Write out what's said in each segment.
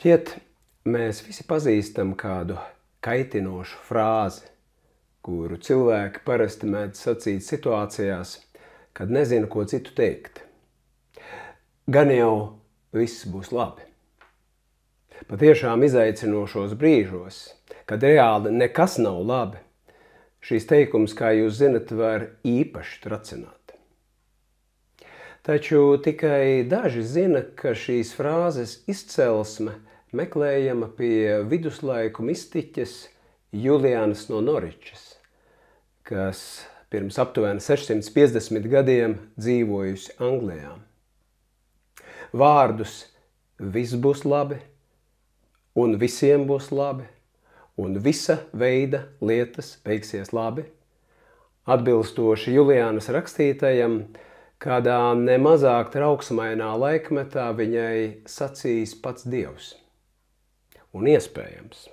Šķiet, mēs visi pazīstam kādu kaitinošu frāzi, kuru cilvēki parasti mēdz sacīt situācijās, kad nezina, ko citu teikt. Gan jau viss būs labi. Patiešām izaicinošos brīžos, kad reāli nekas nav labi, šīs teikums, kā jūs zinat, var īpaši tracināt. Taču tikai daži zina, ka šīs frāzes izcelsme meklējama pie viduslaiku mistiķes Julianas no Noričas, kas pirms aptuveni 650 gadiem dzīvojusi Anglijā. Vārdus "viss būs labi", un "visiem būs labi", un "visa veida lietas beigsies labi", atbilstoši Julianas rakstītajam, kādā nemazāk trauksmainā laikmetā viņai sacījis pats Dievs. Un iespējams.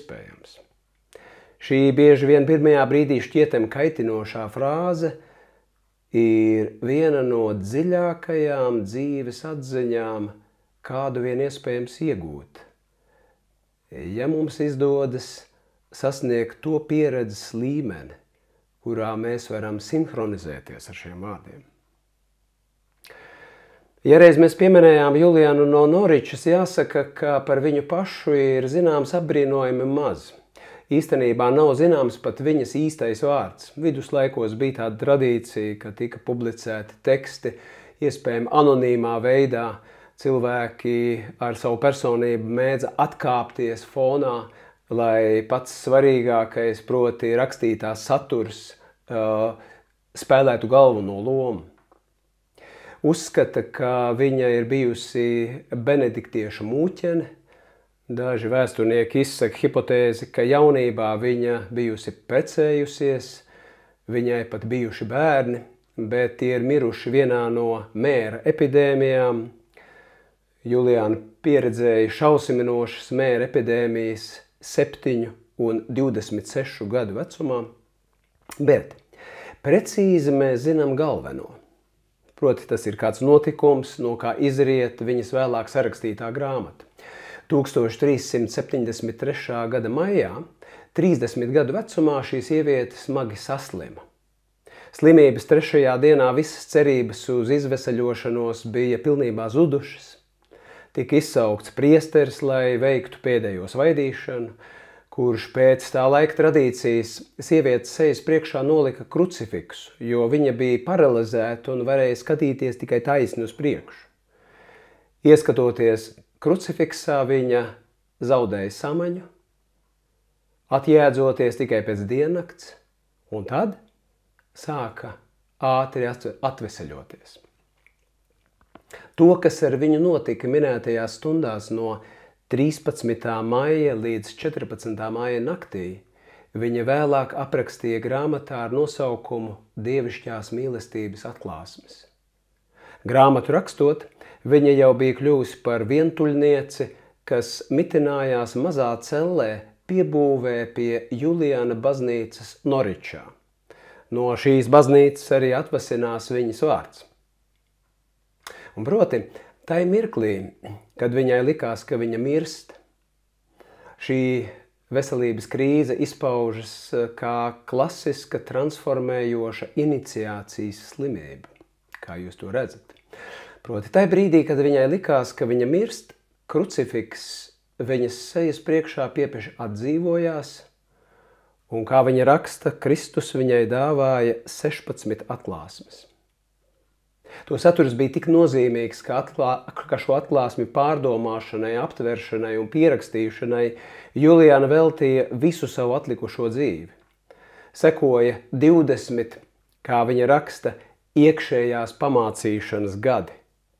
Šī bieži vien pirmajā brīdī šķietam kaitinošā frāze ir viena no dziļākajām dzīves atziņām, kādu vien iespējams iegūt. Ja mums izdodas sasniegt to pieredzes līmeni, kurā mēs varam sinhronizēties ar šiem vārdiem. Ja reiz mēs pieminējām Julianu no Noričas, jāsaka, ka par viņu pašu ir zināms apbrīnojami maz. Īstenībā nav zināms pat viņas īstais vārds. Viduslaikos bija tāda tradīcija, ka tika publicēti teksti, iespējami anonīmā veidā. Cilvēki ar savu personību mēdza atkāpties fonā, lai pats svarīgākais, proti rakstītās saturs, spēlētu galveno lomu. Uzskata, ka viņa ir bijusi benediktiešu mūķene. Daži vēsturnieki izsaka hipotēzi, ka jaunībā viņa bijusi precējusies, viņai pat bijuši bērni, bet tie ir miruši vienā no mēra epidēmijām. Juliana pieredzēja šausminošas mēra epidēmijas 7 un 26 gadu vecumā, bet precīzi mēs zinām galveno. Proti, tas ir kāds notikums, no kā izriet viņas vēlāk sarakstītā grāmata. 1373. gada maijā, 30 gadu vecumā, šī sieviete smagi saslima. Slimības 3. dienā visas cerības uz izveseļošanos bija pilnībā zudušas. Tika izsaukts priesteris, lai veiktu pēdējo svaidīšanu, kurš pēc tā laika tradīcijas sievietes sejas priekšā nolika krucifiksu, jo viņa bija paralizēta un varēja skatīties tikai taisni uz priekšu. Ieskatoties krucifiksā, viņa zaudēja samaņu, atjēdzoties tikai pēc diennakts, un tad sāka ātri atveseļoties. To, kas ar viņu notika minētajās stundās no 13. maija līdz 14. maija naktī, viņa vēlāk aprakstīja grāmatā ar nosaukumu Dievišķās mīlestības atklāsmes. Grāmatu rakstot, viņa jau bija kļuvusi par vientuļnieci, kas mitinājās mazā cellē piebūvē pie Juliana baznīcas Noričā. No šīs baznīcas arī atvasinās viņas vārds. Un proti, tai mirklī, kad viņai likās, ka viņa mirst, šī veselības krīze izpaužas kā klasiska transformējoša iniciācijas slimība, kā jūs to redzat. Proti, tai brīdī, kad viņai likās, ka viņa mirst, krucifiks viņas sejas priekšā piepieši atdzīvojās, un, kā viņa raksta, Kristus viņai dāvāja 16 atklāsmes. To saturs bija tik nozīmīgs, ka šo atklāsmi pārdomāšanai, aptveršanai un pierakstīšanai Juliana veltīja visu savu atlikušo dzīvi. Sekoja 20, kā viņa raksta, iekšējās pamācīšanas gadi.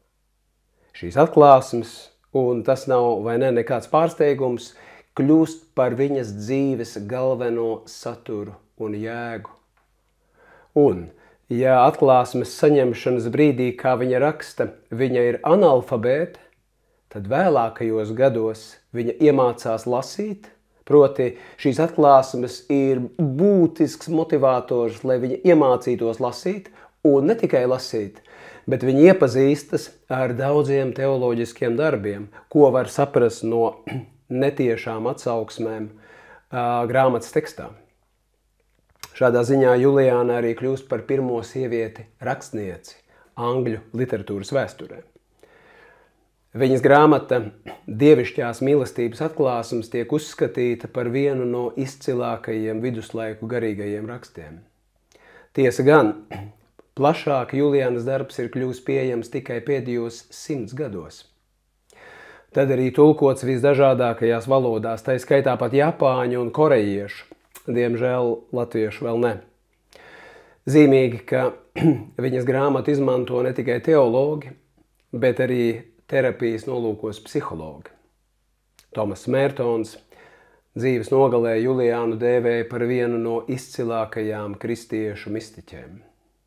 Šīs atklāsmes, un tas nav vai ne nekāds pārsteigums, kļūst par viņas dzīves galveno saturu un jēgu. Un, ja atklāsmes saņemšanas brīdī, kā viņa raksta, viņa ir analfabēte, tad vēlākajos gados viņa iemācās lasīt, proti šīs atklāsmes ir būtisks motivators, lai viņa iemācītos lasīt, un ne tikai lasīt, bet viņi iepazīstas ar daudziem teoloģiskiem darbiem, ko var saprast no netiešām atsauksmēm grāmatas tekstā. Šādā ziņā Juliāna arī kļūst par pirmo sievieti rakstnieci angļu literatūras vēsturē. Viņas grāmata Dievišķās mīlestības atklāsums tiek uzskatīta par vienu no izcilākajiem viduslaiku garīgajiem rakstiem. Tiesa gan, plašāk Juliānas darbs ir kļūst pieejams tikai pēdējos 100 gados. Tad arī tulkots visdažādākajās valodās, tā skaitā pat japāņu un korejiešu. Diemžēl latviešu vēl ne. Zīmīgi, ka viņas grāmatu izmanto ne tikai teologi, bet arī terapijas nolūkos psihologi. Tomas Mērtons dzīves nogalē Juliānu dēvēja par vienu no izcilākajām kristiešu mistiķiem.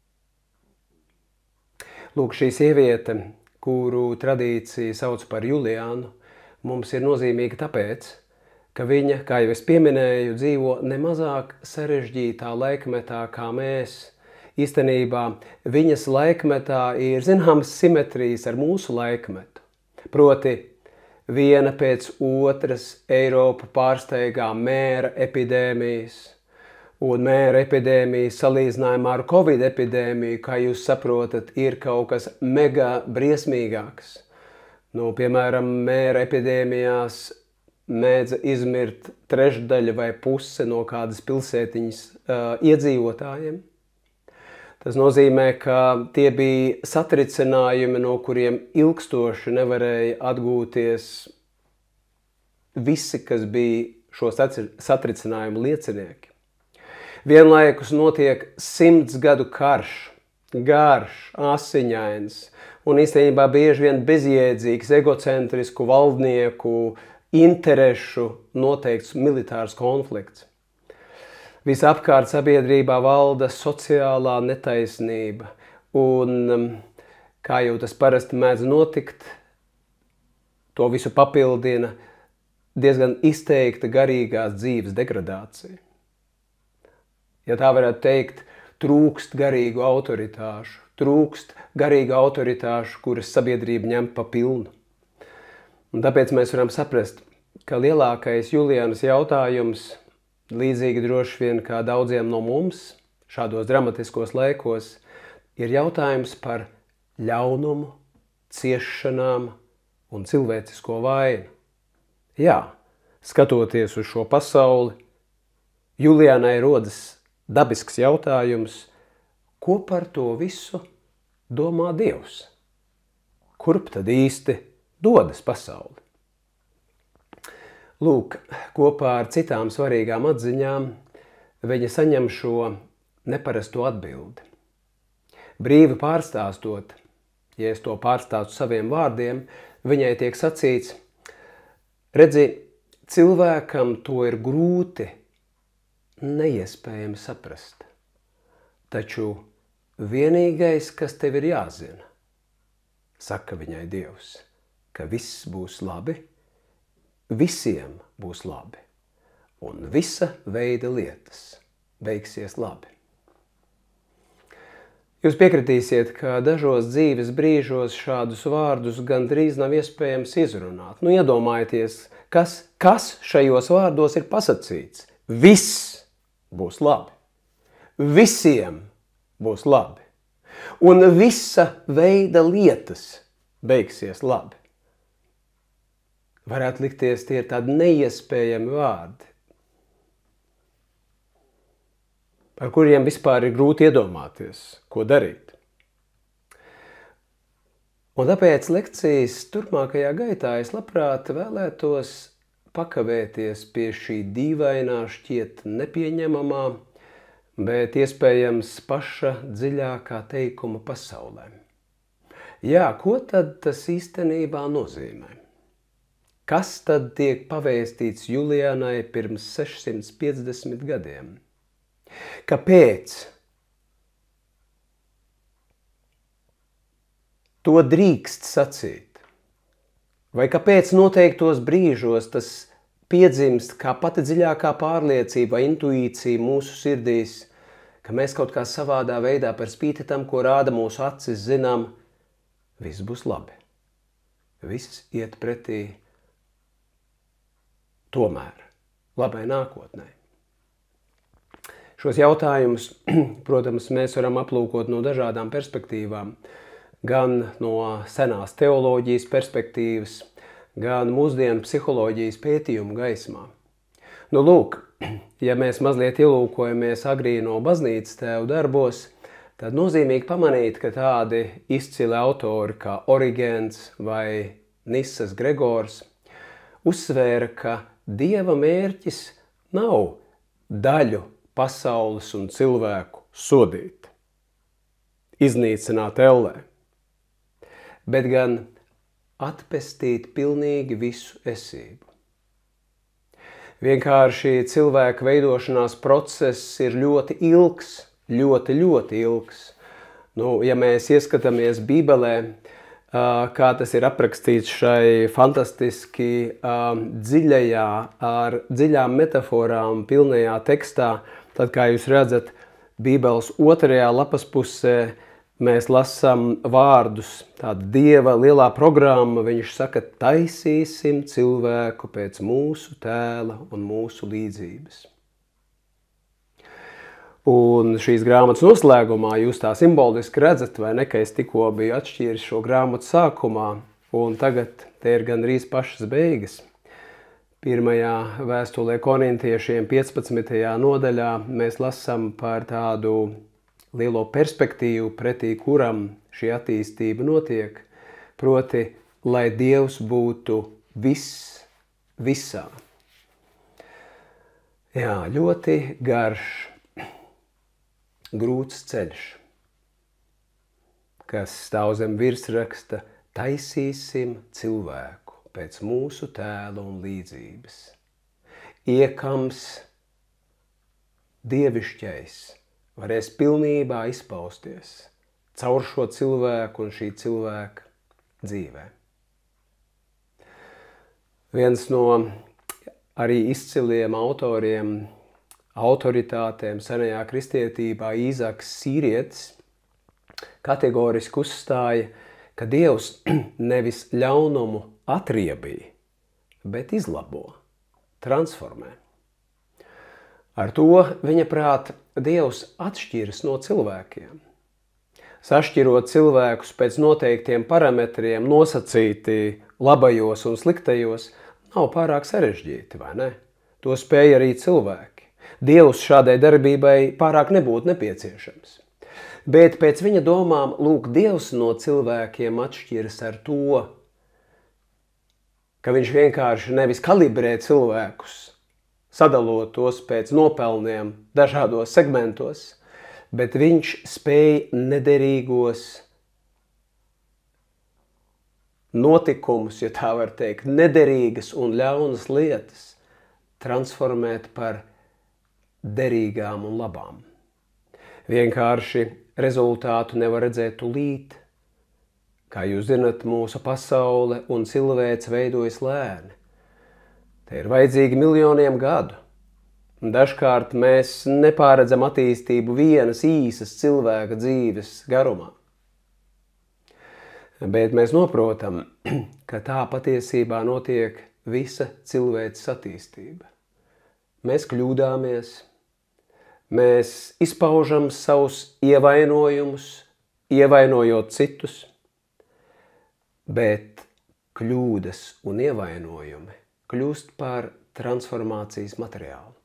Lūk, šī sieviete, kuru tradīcija sauc par Juliānu, mums ir nozīmīga tāpēc, ka viņa, kā jau es pieminēju, dzīvo nemazāk sarežģītā laikmetā kā mēs. Īstenībā viņas laikmetā ir zināmas simetrijas ar mūsu laikmetu. Proti, viena pēc otras Eiropu pārsteigā mēra epidēmijas, un mēra epidēmijas salīdzinājumā ar Covid epidēmiju, kā jūs saprotat, ir kaut kas mega briesmīgāks. Piemēram, mēra epidēmijās mēdza izmirt trešdaļa vai puse no kādas pilsētiņas iedzīvotājiem. Tas nozīmē, ka tie bija satricinājumi, no kuriem ilgstoši nevarēja atgūties visi, kas bija šo satricinājumu liecinieki. Vienlaikus notiek 100 gadu karš, garš, asiņains un īstenībā bieži vien bezjēdzīgs, egocentrisku valdnieku interešu noteikts militārs konflikts. Visapkārt sabiedrībā valda sociālā netaisnība, un, kā jau tas parasti mēdz notikt, to visu papildina diezgan izteikta garīgās dzīves degradācija. Ja tā varētu teikt, trūkst garīgu autoritāšu, kuras sabiedrība ņem pa pilnu. Un tāpēc mēs varam saprast, ka lielākais Juliānas jautājums, līdzīgi droši vien kā daudziem no mums šādos dramatiskos laikos, ir jautājums par ļaunumu, ciešanām un cilvēcisko vainu. Jā, skatoties uz šo pasauli, Juliānai rodas dabisks jautājums, ko par to visu domā Dievs? Kurp tad īsti dodas pasauli? Lūk, kopā ar citām svarīgām atziņām viņa saņem šo neparasto atbildi. Brīvi pārstāstot, ja es to pārstāstu saviem vārdiem, viņai tiek sacīts, redzi, cilvēkam to ir grūti, neiespējami saprast. Taču vienīgais, kas tev ir jāzina, saka viņai Dievs, ka viss būs labi, visiem būs labi, un visa veida lietas beigsies labi. Jūs piekritīsiet, ka dažos dzīves brīžos šādus vārdus gandrīz nav iespējams izrunāt. Iedomājieties, kas šajos vārdos ir pasacīts. Viss būs labi. Visiem būs labi. Un visa veida lietas beigsies labi. Varētu likties, tie ir tādi neiespējami vārdi, par kuriem vispār ir grūti iedomāties, ko darīt. Un tāpēc lekcijas turpmākajā gaitā es labprāt vēlētos pakavēties pie šī dīvainā, šķiet nepieņemamā, bet iespējams paša dziļākā teikuma pasaulē. Jā, ko tad tas īstenībā nozīmē? Kas tad tiek pavēstīts Juliānai pirms 650 gadiem? Kāpēc? To drīkst sacīt? Vai kāpēc noteiktos brīžos tas piedzimst kā pati dziļākā pārliecība vai intuīcija mūsu sirdīs, ka mēs kaut kā savādā veidā par spīti tam, ko rāda mūsu acis, zinām, viss būs labi. Viss iet pretī tomēr labai nākotnē. Šos jautājumus, protams, mēs varam aplūkot no dažādām perspektīvām, gan no senās teoloģijas perspektīvas, gan mūsdienu psiholoģijas pētījumu gaismā. Nu, lūk, ja mēs mazliet ielūkojamies agrīno baznīcas tēvu darbos, tad nozīmīgi pamanīt, ka tādi izcili autori kā Origēns vai Nisas Gregors uzsvēra, ka Dieva mērķis nav daļu pasaules un cilvēku sodīt, iznīcināt ellē, bet gan atpestīt pilnīgi visu esību. Vienkārši cilvēka veidošanās process ir ļoti ilgs, ļoti ilgs. Nu, ja mēs ieskatāmies Bībelē, kā tas ir aprakstīts šai fantastiski dziļajā, ar dziļām metaforām pilnajā tekstā, tad, kā jūs redzat, Bībeles 2. lapas pusē mēs lasām vārdus, tāda Dieva lielā programma, viņš saka, taisīsim cilvēku pēc mūsu tēla un mūsu līdzības. Un šīs grāmatas noslēgumā jūs tā simboliski redzat, vai ne, ka es tikko biju atšķīris šo grāmatu sākumā, un tagad te ir gandrīz pašas beigas. Pirmajā vēstulē Korintiešiem 15. nodaļā mēs lasām par tādu lielo perspektīvu, pretī kuram šī attīstība notiek, proti, lai Dievs būtu visā. Jā, ļoti garš, grūts ceļš, kas stāv zem virsraksta taisīsim cilvēku pēc mūsu tēla un līdzības. Iekams dievišķais varēs pilnībā izpausties caur šo cilvēku un šī cilvēka dzīvē. Viens no arī izciliem autoriem, autoritātēm senajā kristietībā, Īzaks Sīrietis, kategoriski uzstāja, ka Dievs nevis ļaunumu atriebīja, bet izlabo, transformē. Ar to, viņa prāt, Dievs atšķiras no cilvēkiem. Sašķirot cilvēkus pēc noteiktiem parametriem, nosacīti labajos un sliktajos, nav pārāk sarežģīti, vai ne? To spēja arī cilvēki. Dievs šādai darbībai pārāk nebūtu nepieciešams. Bet pēc viņa domām, lūk, Dievs no cilvēkiem atšķiras ar to, ka viņš vienkārši nevis kalibrē cilvēkus, sadalot tos pēc nopelniem dažādos segmentos, bet viņš spēj nederīgos notikumus, ja tā var teikt, nederīgas un ļaunas lietas transformēt par derīgām un labām. Vienkārši rezultātu nevar redzēt tūlīt. Kā jūs zinat, mūsu pasaule un cilvēks veidojas lēni. Te ir vajadzīgi miljoniem gadu. Dažkārt mēs nepāredzam attīstību vienas īsas cilvēka dzīves garumā. Bet mēs noprotam, ka tā patiesībā notiek visa cilvēces attīstība. Mēs kļūdāmies, mēs izpaužam savus ievainojumus, ievainojot citus, bet kļūdas un ievainojumi kļūst par transformācijas materiālu.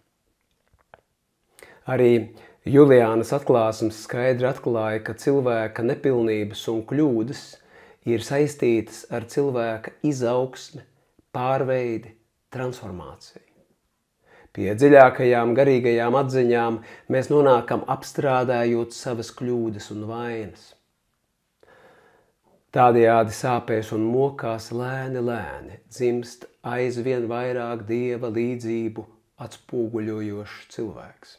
Arī Juliānas atklāsmes skaidri atklāja, ka cilvēka nepilnības un kļūdas ir saistītas ar cilvēka izaugsmi, pārveidi, transformāciju. Pie dziļākajām garīgajām atziņām mēs nonākam apstrādājot savas kļūdas un vainas. Tādējādi sāpēs un mokās lēni dzimst aizvien vairāk Dieva līdzību atspoguļojošs cilvēks.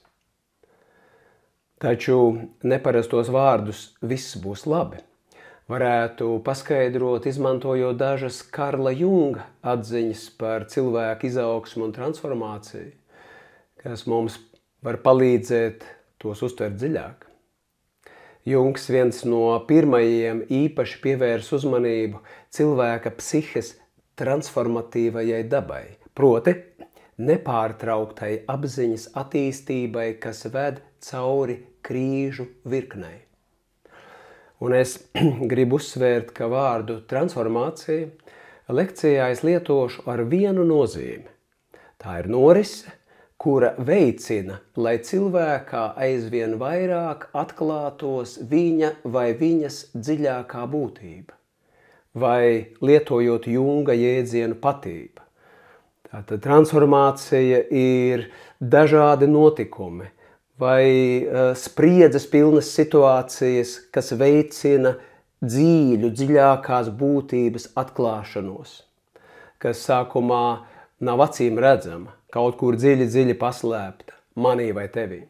Taču neparastos vārdus viss būs labi varētu paskaidrot, izmantojot dažas Karla Junga atziņas par cilvēku izaugsmu un transformāciju, kas mums var palīdzēt tos uztvert dziļāk. Jungs viens no pirmajiem īpaši pievērs uzmanību cilvēka psihes transformatīvajai dabai, proti nepārtrauktai apziņas attīstībai, kas ved cauri krīžu virknei. Un es gribu uzsvērt, ka vārdu transformācija lekcijā es lietošu ar vienu nozīmi. Tā ir norise, kura veicina, lai cilvēkā aizvien vairāk atklātos viņa vai viņas dziļākā būtība, vai lietojot Junga jēdzienu patība. Tātad transformācija ir dažādi notikumi, vai spriedzes pilnas situācijas, kas veicina dziļākās būtības atklāšanos, kas sākumā nav acīm redzama, kaut kur dziļi paslēpta, manī vai tevī.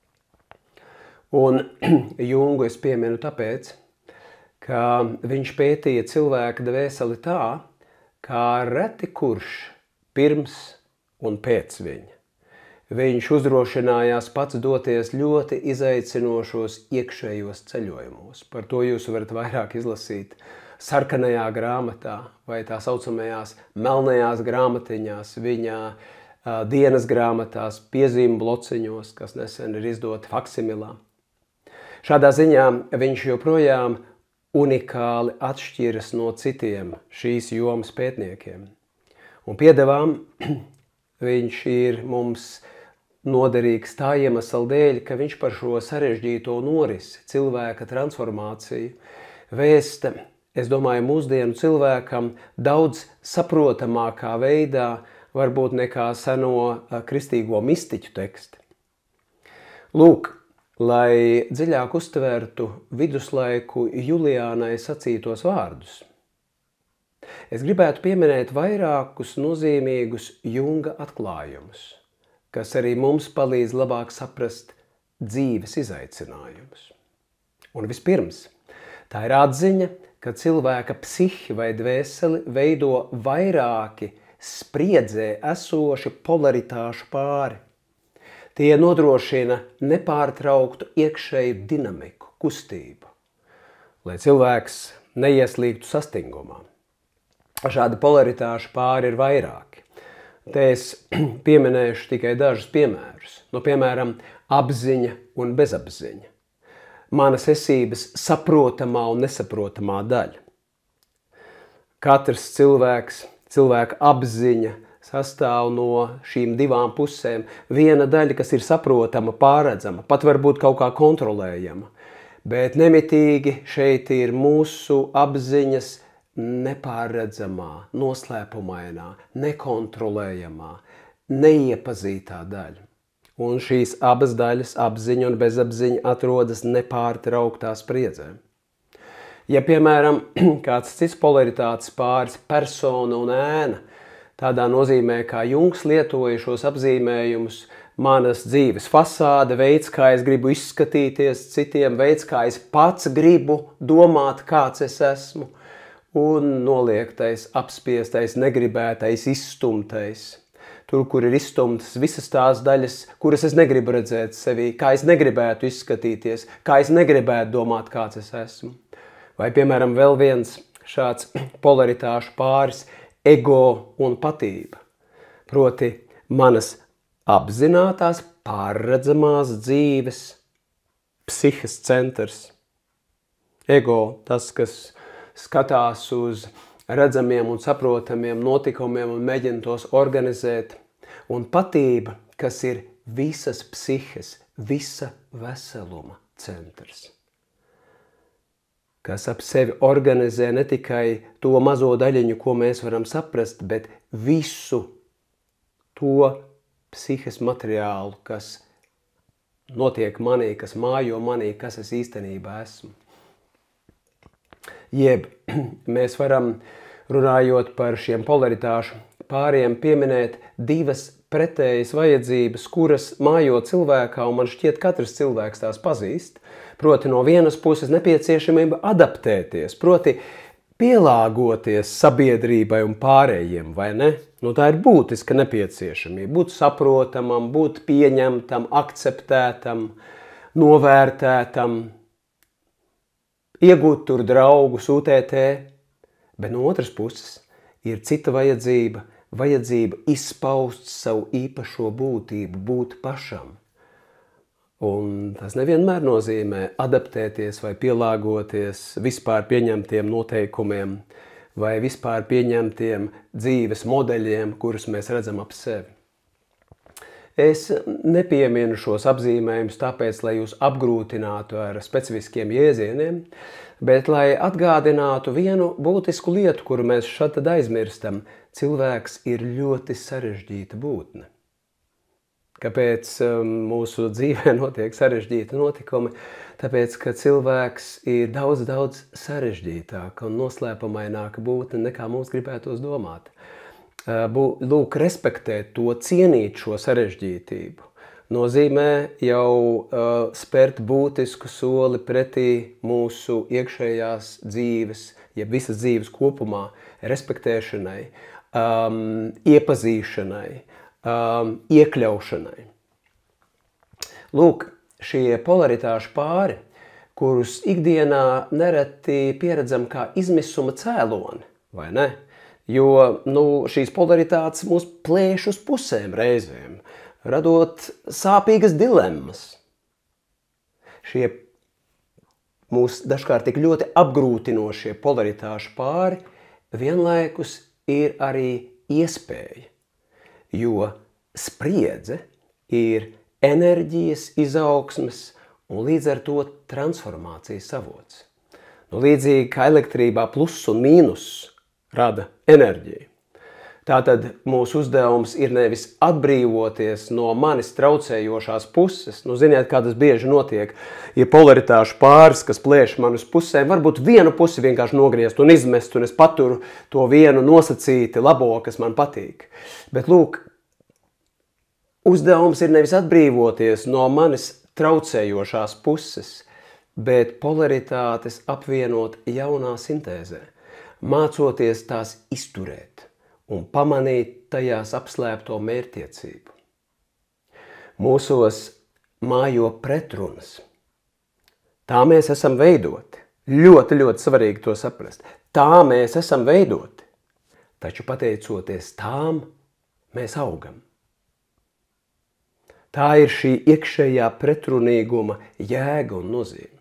Un Jungu es pieminu tāpēc, ka viņš pētīja cilvēka dvēseli tā, kā reti kurš pirms un pēc viņa. Viņš uzdrošinājās pats doties ļoti izaicinošos iekšējos ceļojumos. Par to jūs varat vairāk izlasīt sarkanajā grāmatā vai tā saucamajās melnajās grāmatiņās, viņa dienas grāmatās, piezīmu blociņos, kas nesen ir izdoti faksimilā. Šādā ziņā viņš joprojām unikāli atšķiras no citiem šīs jomas pētniekiem. Un piedevām viņš ir mums noderīgs tā iemesla dēļ, ka viņš par šo sarežģīto norisi, cilvēka transformāciju, vēsta, es domāju, mūsdienu cilvēkam daudz saprotamākā veidā, varbūt nekā seno kristīgo mistiķu teksti. Lūk, lai dziļāk uztvertu viduslaiku Juliānai sacītos vārdus, es gribētu pieminēt vairākus nozīmīgus Junga atklājumus, kas arī mums palīdz labāk saprast dzīves izaicinājumus. Un vispirms, tā ir atziņa, ka cilvēka psihi vai dvēseli veido vairāki spriedzē esoši polaritāšu pāri. Tie nodrošina nepārtrauktu iekšēju dinamiku, kustību, lai cilvēks neieslīgtu sastingumā. Šādi polaritāšu pāri ir vairāki. Te es pieminēšu tikai dažus piemērus. Piemēram, apziņa un bezapziņa. Manas esības saprotamā un nesaprotamā daļa. Katrs cilvēka apziņa sastāv no šīm divām pusēm. Viena daļa, kas ir saprotama, pārredzama, pat varbūt kaut kā kontrolējama. Bet nemitīgi šeit ir mūsu apziņas nepārredzamā, noslēpumainā, nekontrolējamā, neiepazītā daļa. Un šīs abas daļas, apziņa un bezapziņa, atrodas nepārtrauktā spriedzē. Ja, piemēram, kāds cits polaritātes pāris, persona un ēna, tādā nozīmē, kā Jungs lietoja šos apzīmējumus, manas dzīves fasāde, veids, kā es gribu izskatīties citiem, veids, kā es pats gribu domāt, kāds es esmu, un noliektais, apspiestais, negribētais, izstumtais. Tur, kur ir izstumtas visas tās daļas, kuras es negribu redzēt sevī, kā es negribētu izskatīties, kā es negribētu domāt, kāds es esmu. Vai, piemēram, vēl viens šāds polaritāšu pāris – ego un patība. Proti, manas apzinātās, pārredzamās dzīves psihes centrs. Ego, tas, kas skatās uz redzamiem un saprotamiem notikumiem un mēģina tos organizēt. Un patība, kas ir visas psihes, visa veseluma centrs. Kas ap sevi organizē ne tikai to mazo daļiņu, ko mēs varam saprast, bet visu to psihes materiālu, kas notiek manī, kas mājo manī, kas es īstenībā esmu. Jeb mēs varam, runājot par šiem polaritāšu pāriem, pieminēt divas pretējas vajadzības, kuras mājo cilvēkā, un man šķiet katrs cilvēks tās pazīst. Proti no vienas puses nepieciešamība adaptēties, proti pielāgoties sabiedrībai un pārējiem, vai ne? Tā ir būtiska nepieciešamība, būt saprotamam, būt pieņemtam, akceptētam, novērtētam, iegūt tur draugus, UTT, bet no otras puses ir cita vajadzība izpaust savu īpašo būtību, būt pašam. Un tas nevienmēr nozīmē adaptēties vai pielāgoties vispār pieņemtiem noteikumiem vai vispār pieņemtiem dzīves modeļiem, kurus mēs redzam ap sevi. Es nepieminu šos apzīmējumus tāpēc, lai jūs apgrūtinātu ar specifiskiem jēdzieniem, bet lai atgādinātu vienu būtisku lietu, kuru mēs šad tad aizmirstam. Cilvēks ir ļoti sarežģīta būtne. Kāpēc mūsu dzīvē notiek sarežģīti notikumi? Tāpēc, ka cilvēks ir daudz sarežģītāka un noslēpumaināka būtne, nekā mums gribētos domāt. Lūk, respektēt to, cienīt šo sarežģītību, nozīmē jau spērt būtisku soli pretī mūsu iekšējās dzīves, jeb visas dzīves kopumā, respektēšanai, iepazīšanai, iekļaušanai. Lūk, šie polaritāšu pāri, kurus ikdienā nereti pieredzam kā izmisuma cēloni, vai ne? Jo šīs polaritātes mūs plēš uz pusēm reizēm, radot sāpīgas dilemmas. Šie mūs dažkārt tik ļoti apgrūtinošie polaritāšu pāri vienlaikus ir arī iespēja, jo spriedze ir enerģijas izaugsmes un līdz ar to transformācijas avots. Līdzīgi kā elektrībā pluss un mīnus rada enerģiju. Tātad mūsu uzdevums ir nevis atbrīvoties no manis traucējošās puses. Ziniet, kā tas bieži notiek, ja polaritāšu pāris, kas plēš man uz pusēm, varbūt vienu pusi vienkārši nogriezt un izmest, un es paturu to vienu nosacīti labo, kas man patīk. Bet lūk, uzdevums ir nevis atbrīvoties no manis traucējošās puses, bet polaritātes apvienot jaunā sintēzē, mācoties tās izturēt un pamanīt tajās apslēpto mērķtiecību. Mūsos mājo pretrunas. Tā mēs esam veidoti. Ļoti svarīgi to saprast. Tā mēs esam veidoti. Taču pateicoties tām, mēs augam. Tā ir šī iekšējā pretrunīguma jēga un nozīme.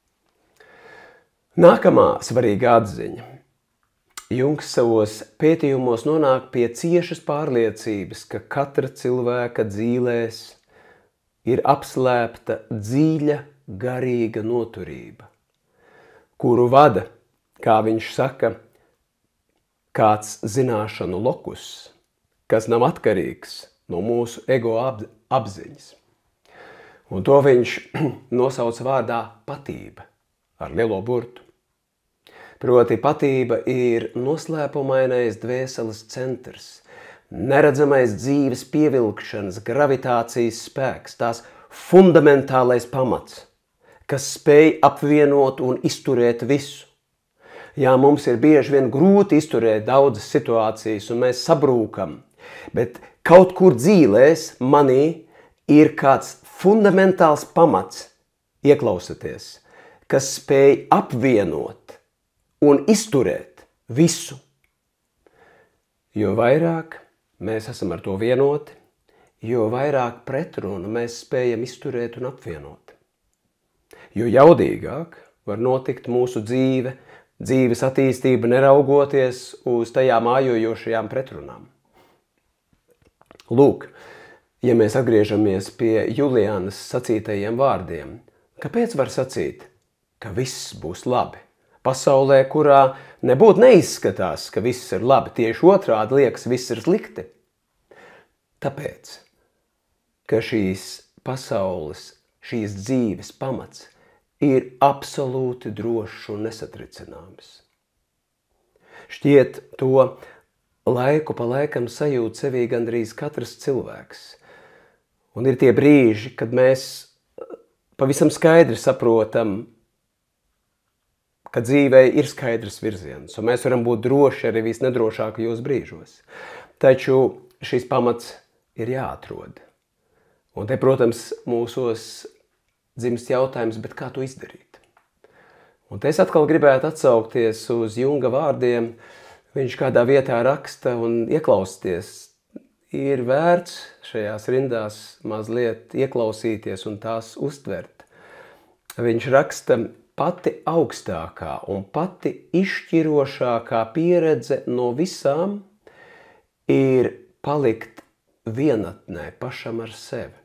Nākamā svarīga atziņa. Jungs savos pētījumos nonāk pie ciešas pārliecības, ka katra cilvēka dzīlēs ir apslēpta dziļa garīga noturība, kuru vada, kā viņš saka, kāds zināšanu lokus, kas nav atkarīgs no mūsu ego apziņas. Un to viņš nosauc vārdā patība ar lielo burtu. Proti patība ir noslēpumainais dvēseles centrs, neredzamais dzīves pievilkšanas, gravitācijas spēks, tās fundamentālais pamats, kas spēj apvienot un izturēt visu. Jā, mums ir bieži vien grūti izturēt daudzas situācijas, un mēs sabrūkam, bet kaut kur dzīlēs manī ir kāds fundamentāls pamats, ieklausieties, kas spēj apvienot un izturēt visu. Jo vairāk mēs esam ar to vienoti, jo vairāk pretrunu mēs spējam izturēt un apvienot. Jo jaudīgāk var notikt mūsu dzīves attīstība neraugoties uz tajā mājojošajām pretrunām. Lūk, ja mēs atgriežamies pie Julianas sacītajiem vārdiem, kāpēc var sacīt, ka viss būs labi? Pasaulē, kurā nebūtu neizskatās, ka viss ir labi, tieši otrādi liekas, viss ir slikti. Tāpēc, ka šīs pasaules, šīs dzīves pamats ir absolūti drošs un nesatricināms. Šķiet, to laiku pa laikam sajūt sevī gandrīz katrs cilvēks. Un ir tie brīži, kad mēs pavisam skaidri saprotam, ka dzīvē ir skaidrs virziens, un mēs varam būt droši arī visnedrošākajos brīžos. Taču šis pamats ir jāatrod. Un te, protams, mūsos dzimst jautājums, bet kā to izdarīt? Un te es atkal gribētu atsaukties uz Junga vārdiem. Viņš kādā vietā raksta un ieklausties. Ir vērts šajās rindās mazliet ieklausīties un tās uztvert. Viņš raksta, pati augstākā un pati izšķirošākā pieredze no visām ir palikt vienatnē pašam ar sevi.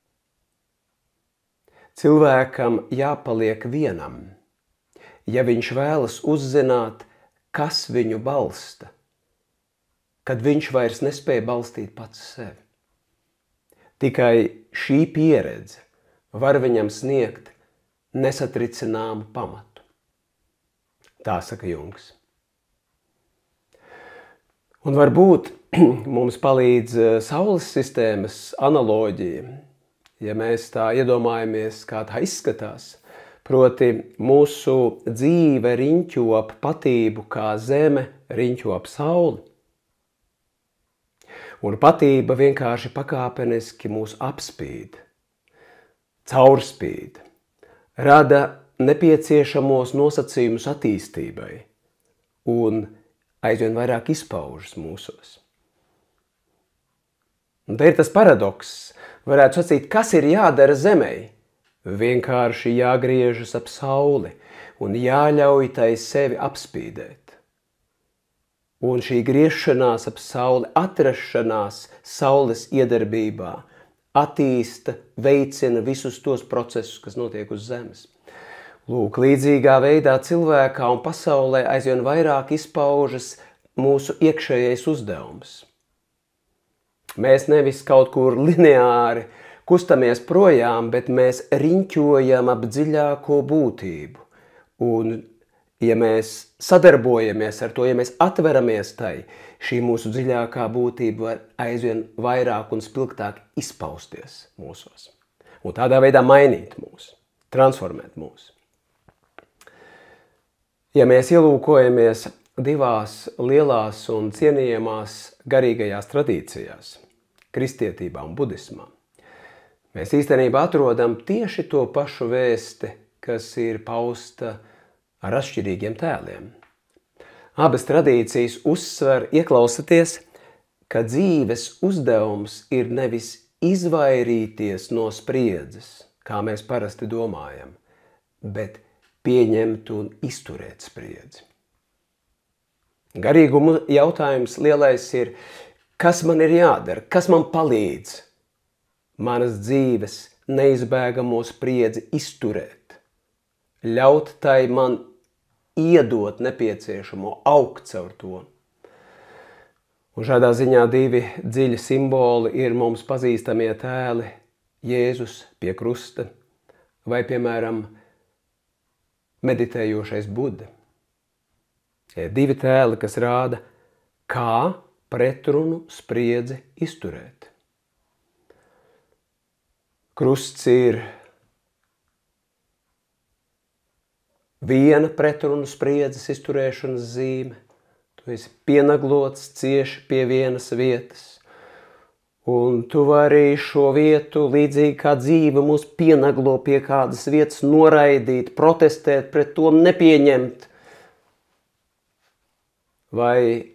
Cilvēkam jāpaliek vienam, ja viņš vēlas uzzināt, kas viņu balsta, kad viņš vairs nespēja balstīt pats sevi. Tikai šī pieredze var viņam sniegt nesatricināmu pamatu. Tā saka Jungs. Un varbūt mums palīdz Saules sistēmas analoģija, ja mēs tā iedomājamies, kā tā izskatās. Proti mūsu dzīve riņķo ap patību, kā zeme riņķo ap sauli. Un patība vienkārši pakāpeniski mūs apspīd, caurspīd, rada nepieciešamos nosacījumus attīstībai un aizvien vairāk izpaužas mūsos. Un te ir tas paradoks, varētu sacīt, kas ir jādara zemei? Vienkārši jāgriežas ap sauli un jāļauj tai sevi apspīdēt. Un šī griešanās ap sauli, atrašanās saules iedarbībā, attīsta, veicina visus tos procesus, kas notiek uz zemes. Lūk, līdzīgā veidā cilvēkā un pasaulē aizvien vairāk izpaužas mūsu iekšējais uzdevums. Mēs nevis kaut kur lineāri kustamies projām, bet mēs riņķojam ap dziļāko būtību. Un, ja mēs sadarbojamies ar to, ja mēs atveramies tai, šī mūsu dziļākā būtība var aizvien vairāk un spilgtāk izpausties mūsos. Un tādā veidā mainīt mūs, transformēt mūs. Ja mēs ielūkojamies divās lielās un cienījamās garīgajās tradīcijās, kristietībā un budismā, mēs īstenībā atrodam tieši to pašu vēsti, kas ir pausta ar atšķirīgiem tēliem. Abas tradīcijas uzsver, ieklausaties, ka dzīves uzdevums ir nevis izvairīties no spriedzes, kā mēs parasti domājam, bet pieņemt un izturēt spriedzi. Garīguma jautājums lielais ir, kas man ir jādara, kas man palīdz manas dzīves neizbēgamo spriedzi izturēt, ļaut tai man iedot nepieciešamo, augt caur to. Un šādā ziņā divi dziļi simboli ir mums pazīstamie tēli Jēzus pie krusta vai, piemēram, meditējošais Buda. Divi tēli, kas rāda, kā pretrunu spriedzi izturēt. Krusts ir viena pretrunu spriedzes izturēšanas zīme. Tu esi pienaglots cieši pie vienas vietas. Un tu vari šo vietu, līdzīgi kā dzīve mūs pienaglo pie kādas vietas, noraidīt, protestēt pret to, nepieņemt. Vai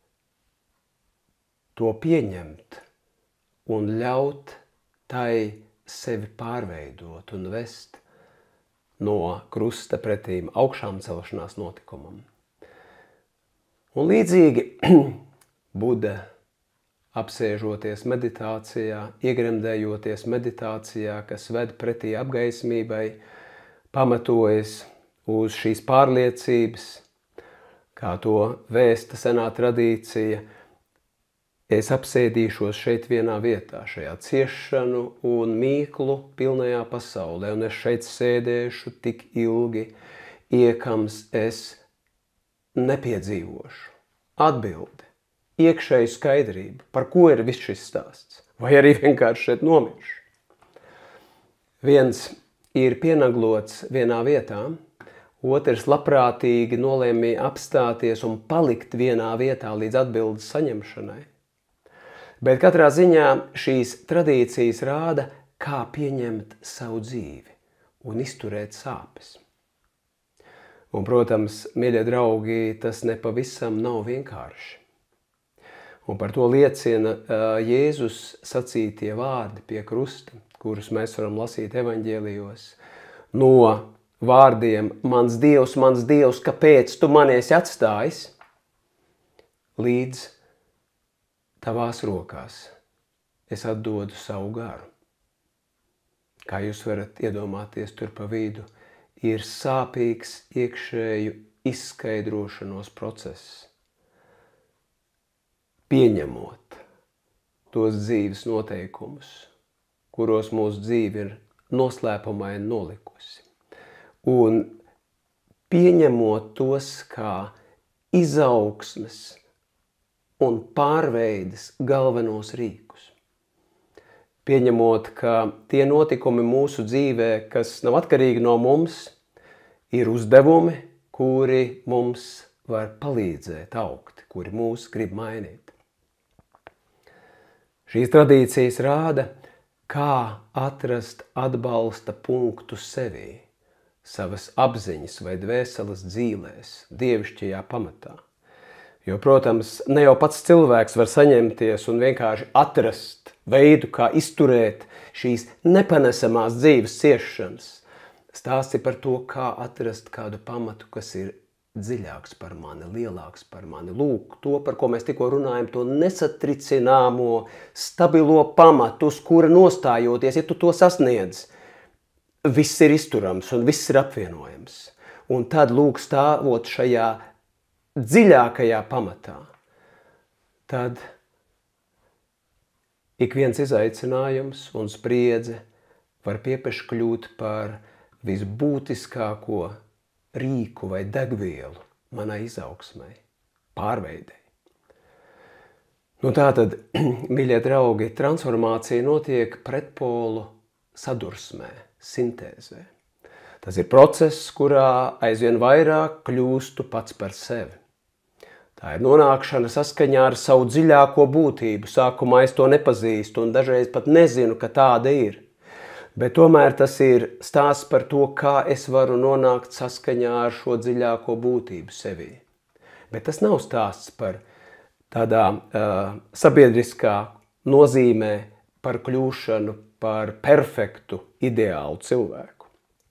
to pieņemt un ļaut tai sevi pārveidot un vest no krusta pretīm augšām celšanās notikumam. Un līdzīgi Buda, apsēžoties meditācijā, iegremdējoties meditācijā, kas ved pretī apgaismībai, pamatojas uz šīs pārliecības, kā to vēsta senā tradīcija, es apsēdīšos šeit vienā vietā, šajā ciešanu un mīklu pilnajā pasaulē, un es šeit sēdēšu tik ilgi, iekams es nepiedzīvošu. Atbildi, iekšēju skaidrību, par ko ir viss šis stāsts, vai arī vienkārši šeit nomiršu. Viens ir pienaglots vienā vietā, otrs labprātīgi nolēmīja apstāties un palikt vienā vietā līdz atbildes saņemšanai. Bet katrā ziņā šīs tradīcijas rāda, kā pieņemt savu dzīvi un izturēt sāpes. Un, protams, mīļie draugi, tas nepavisam nav vienkārši. Un par to liecina Jēzus sacītie vārdi pie krusta, kurus mēs varam lasīt evaņģēlijos. No vārdiem mans Dievs, kāpēc tu mani esi atstājis, līdz tavās rokās es atdodu savu garu. Kā jūs varat iedomāties, tur pa vidu ir sāpīgs iekšēju izskaidrošanos process. Pieņemot tos dzīves noteikumus, kuros mūsu dzīve ir noslēpumaini nolikusi. Un pieņemot tos kā izaugsmes un pārveides galvenos rīkus. Pieņemot, ka tie notikumi mūsu dzīvē, kas nav atkarīgi no mums, ir uzdevumi, kuri mums var palīdzēt augt, kuri mūs grib mainīt. Šīs tradīcijas rāda, kā atrast atbalsta punktu sevī, savas apziņas vai dvēseles dzīlēs, dievišķajā pamatā. Jo, protams, ne jau pats cilvēks var saņemties un vienkārši atrast veidu, kā izturēt šīs nepanesamās dzīves ciešanas. Stāsts ir par to, kā atrast kādu pamatu, kas ir dziļāks par mani, lielāks par mani. Lūk, to, par ko mēs tikko runājam, to nesatricināmo, stabilo pamatu, uz kura nostājoties, ja tu to sasniedz, viss ir izturams un viss ir apvienojams. Un tad, lūk, stāvot šajā dziļākajā pamatā, tad ik viens izaicinājums un spriedze var piepeškļūt par visbūtiskāko rīku vai degvielu manai izaugsmai, pārveidei. Nu tātad, mīļie draugi, transformācija notiek pretpolu sadursmē, sintēzē. Tas ir process, kurā aizvien vairāk kļūstu pats par sevi. Tā ir nonākšana saskaņā ar savu dziļāko būtību. Sākumā es to nepazīstu un dažreiz pat nezinu, ka tāda ir. Bet tomēr tas ir stāsts par to, kā es varu nonākt saskaņā ar šo dziļāko būtību sevī. Bet tas nav stāsts par tādā sabiedriskā nozīmē par kļūšanu par perfektu, ideālu cilvēku.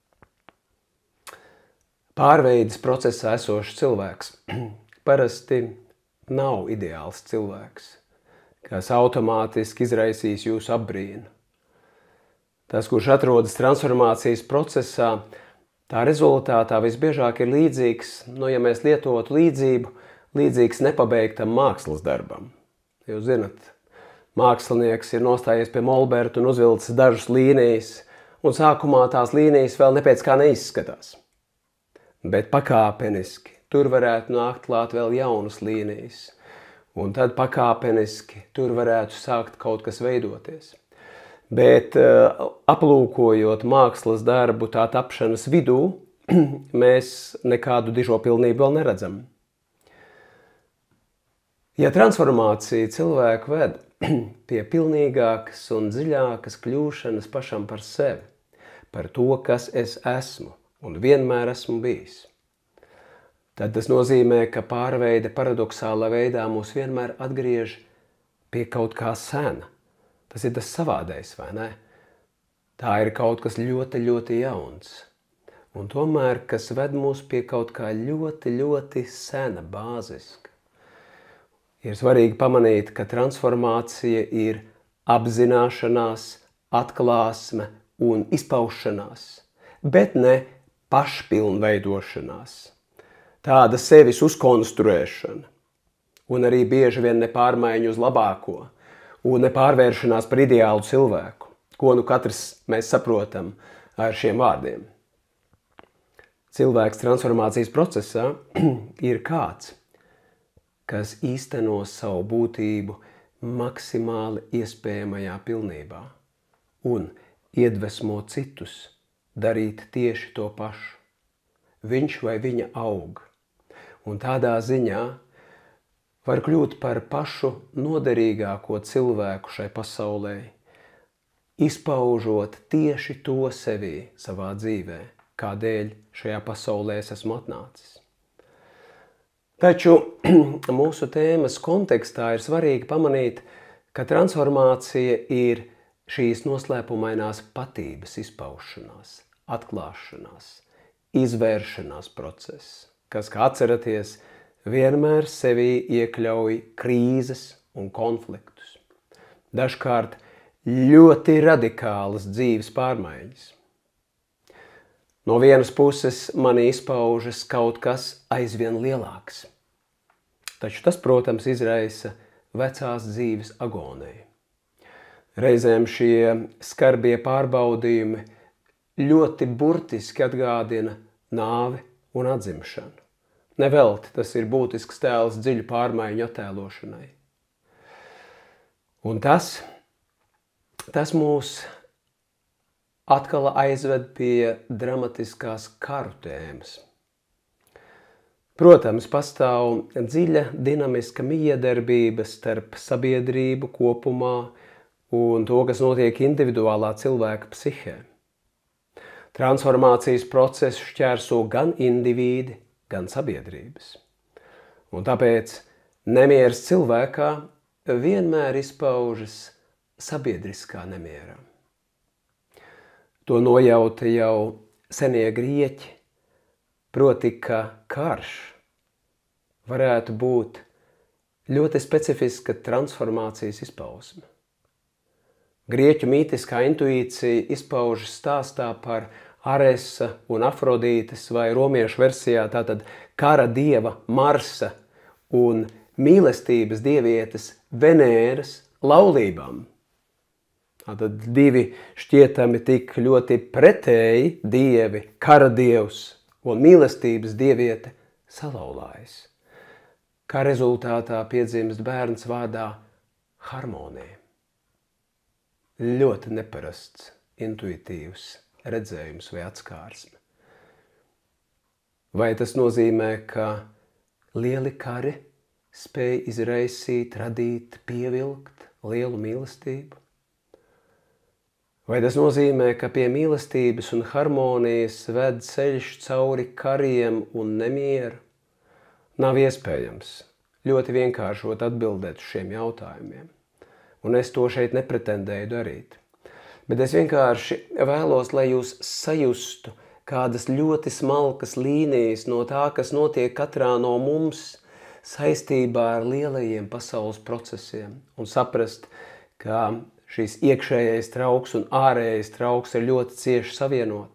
Pārveides procesā esošs cilvēks parasti nav ideāls cilvēks, kas automātiski izraisīs jūsu apbrīnu. Tas, kurš atrodas transformācijas procesā, tā rezultātā visbiežāk ir līdzīgs, ja mēs lietotu līdzību, līdzīgs nepabeigtam mākslas darbam. Jūs zinat, mākslinieks ir nostājies pie molberta un uzvilcis dažas līnijas, un sākumā tās līnijas vēl nepēc kā neizskatās. Bet pakāpeniski tur varētu nākt klāt vēl jaunas līnijas, un tad pakāpeniski tur varētu sākt kaut kas veidoties. Bet aplūkojot mākslas darbu tā tapšanas vidū, mēs nekādu dižo pilnību vēl neredzam. Ja transformācija cilvēku ved pie pilnīgākas un dziļākas kļūšanas pašam par sevi, par to, kas es esmu un vienmēr esmu bijis, tad tas nozīmē, ka pārveide paradoxālā veidā mūs vienmēr atgriež pie kaut kā sena. Tas ir tas savādais, vai ne? Tā ir kaut kas ļoti, ļoti jauns. Un tomēr, kas ved mūs pie kaut kā ļoti, ļoti sena, bāziska. Ir svarīgi pamanīt, ka transformācija ir apzināšanās, atklāsme un izpaušanās, bet ne pašpilnveidošanās. Tāda sevis uzkonstruēšana un arī bieži vien nepārmaiņu uz labāko un nepārvēršanās par ideālu cilvēku, ko nu katrs mēs saprotam ar šiem vārdiem. Cilvēks transformācijas procesā ir kāds, kas īsteno savu būtību maksimāli iespējamajā pilnībā un iedvesmo citus darīt tieši to pašu. Viņš vai viņa aug, un tādā ziņā var kļūt par pašu noderīgāko cilvēku šai pasaulē, izpaužot tieši to sevī savā dzīvē, kādēļ šajā pasaulē es esmu atnācis. Taču mūsu tēmas kontekstā ir svarīgi pamanīt, ka transformācija ir šīs noslēpumainās patības izpaušanās, atklāšanās, izvēršanās process, kas, kā atceraties, vienmēr sevī iekļauj krīzes un konfliktus. Dažkārt ļoti radikālas dzīves pārmaiņas. No vienas puses mani izpaužas kaut kas aizvien lielāks. Taču tas, protams, izraisa vecās dzīves agoniju. Reizēm šie skarbie pārbaudījumi ļoti burtiski atgādina nāvi un atzimšanu. Nevelti tas ir būtisks tēls dziļu pārmaiņu attēlošanai. Un tas mūs atkal aizved pie dramatiskās karu tēmas. Protams, pastāv dziļa dinamiska miedarbība starp sabiedrību kopumā un to, kas notiek individuālā cilvēka psihē. Transformācijas procesu šķērso gan indivīdi, gan sabiedrības. Un tāpēc nemieris cilvēkā vienmēr izpaužas sabiedriskā nemierā. To nojauta jau senie grieķi, proti, ka karš varētu būt ļoti specifiska transformācijas izpausme. Grieķu mītiskā intuīcija izpaužas stāstā par Aresa un Afrodītes vai romiešu versijā tātad kara dieva Marsa un mīlestības dievietes Venēras laulībām. Tātad divi šķietami tik ļoti pretēji dievi, kara dievs un mīlestības dieviete salauzājas. Kā rezultātā piedzimst bērns vārdā harmonija. Ļoti neparasts, intuitīvs redzējums vai atskārsme. Vai tas nozīmē, ka lieli kari spēj izraisīt, radīt, pievilkt lielu mīlestību? Vai tas nozīmē, ka pie mīlestības un harmonijas ved ceļš cauri kariem un nemieru? Nav iespējams ļoti vienkāršot atbildēt uz šiem jautājumiem. Un es to šeit nepretendēju darīt. Bet es vienkārši vēlos, lai jūs sajustu kādas ļoti smalkas līnijas no tā, kas notiek katrā no mums saistībā ar lielajiem pasaules procesiem un saprast, ka šīs iekšējais trauks un ārējais trauks ir ļoti cieši savienoti.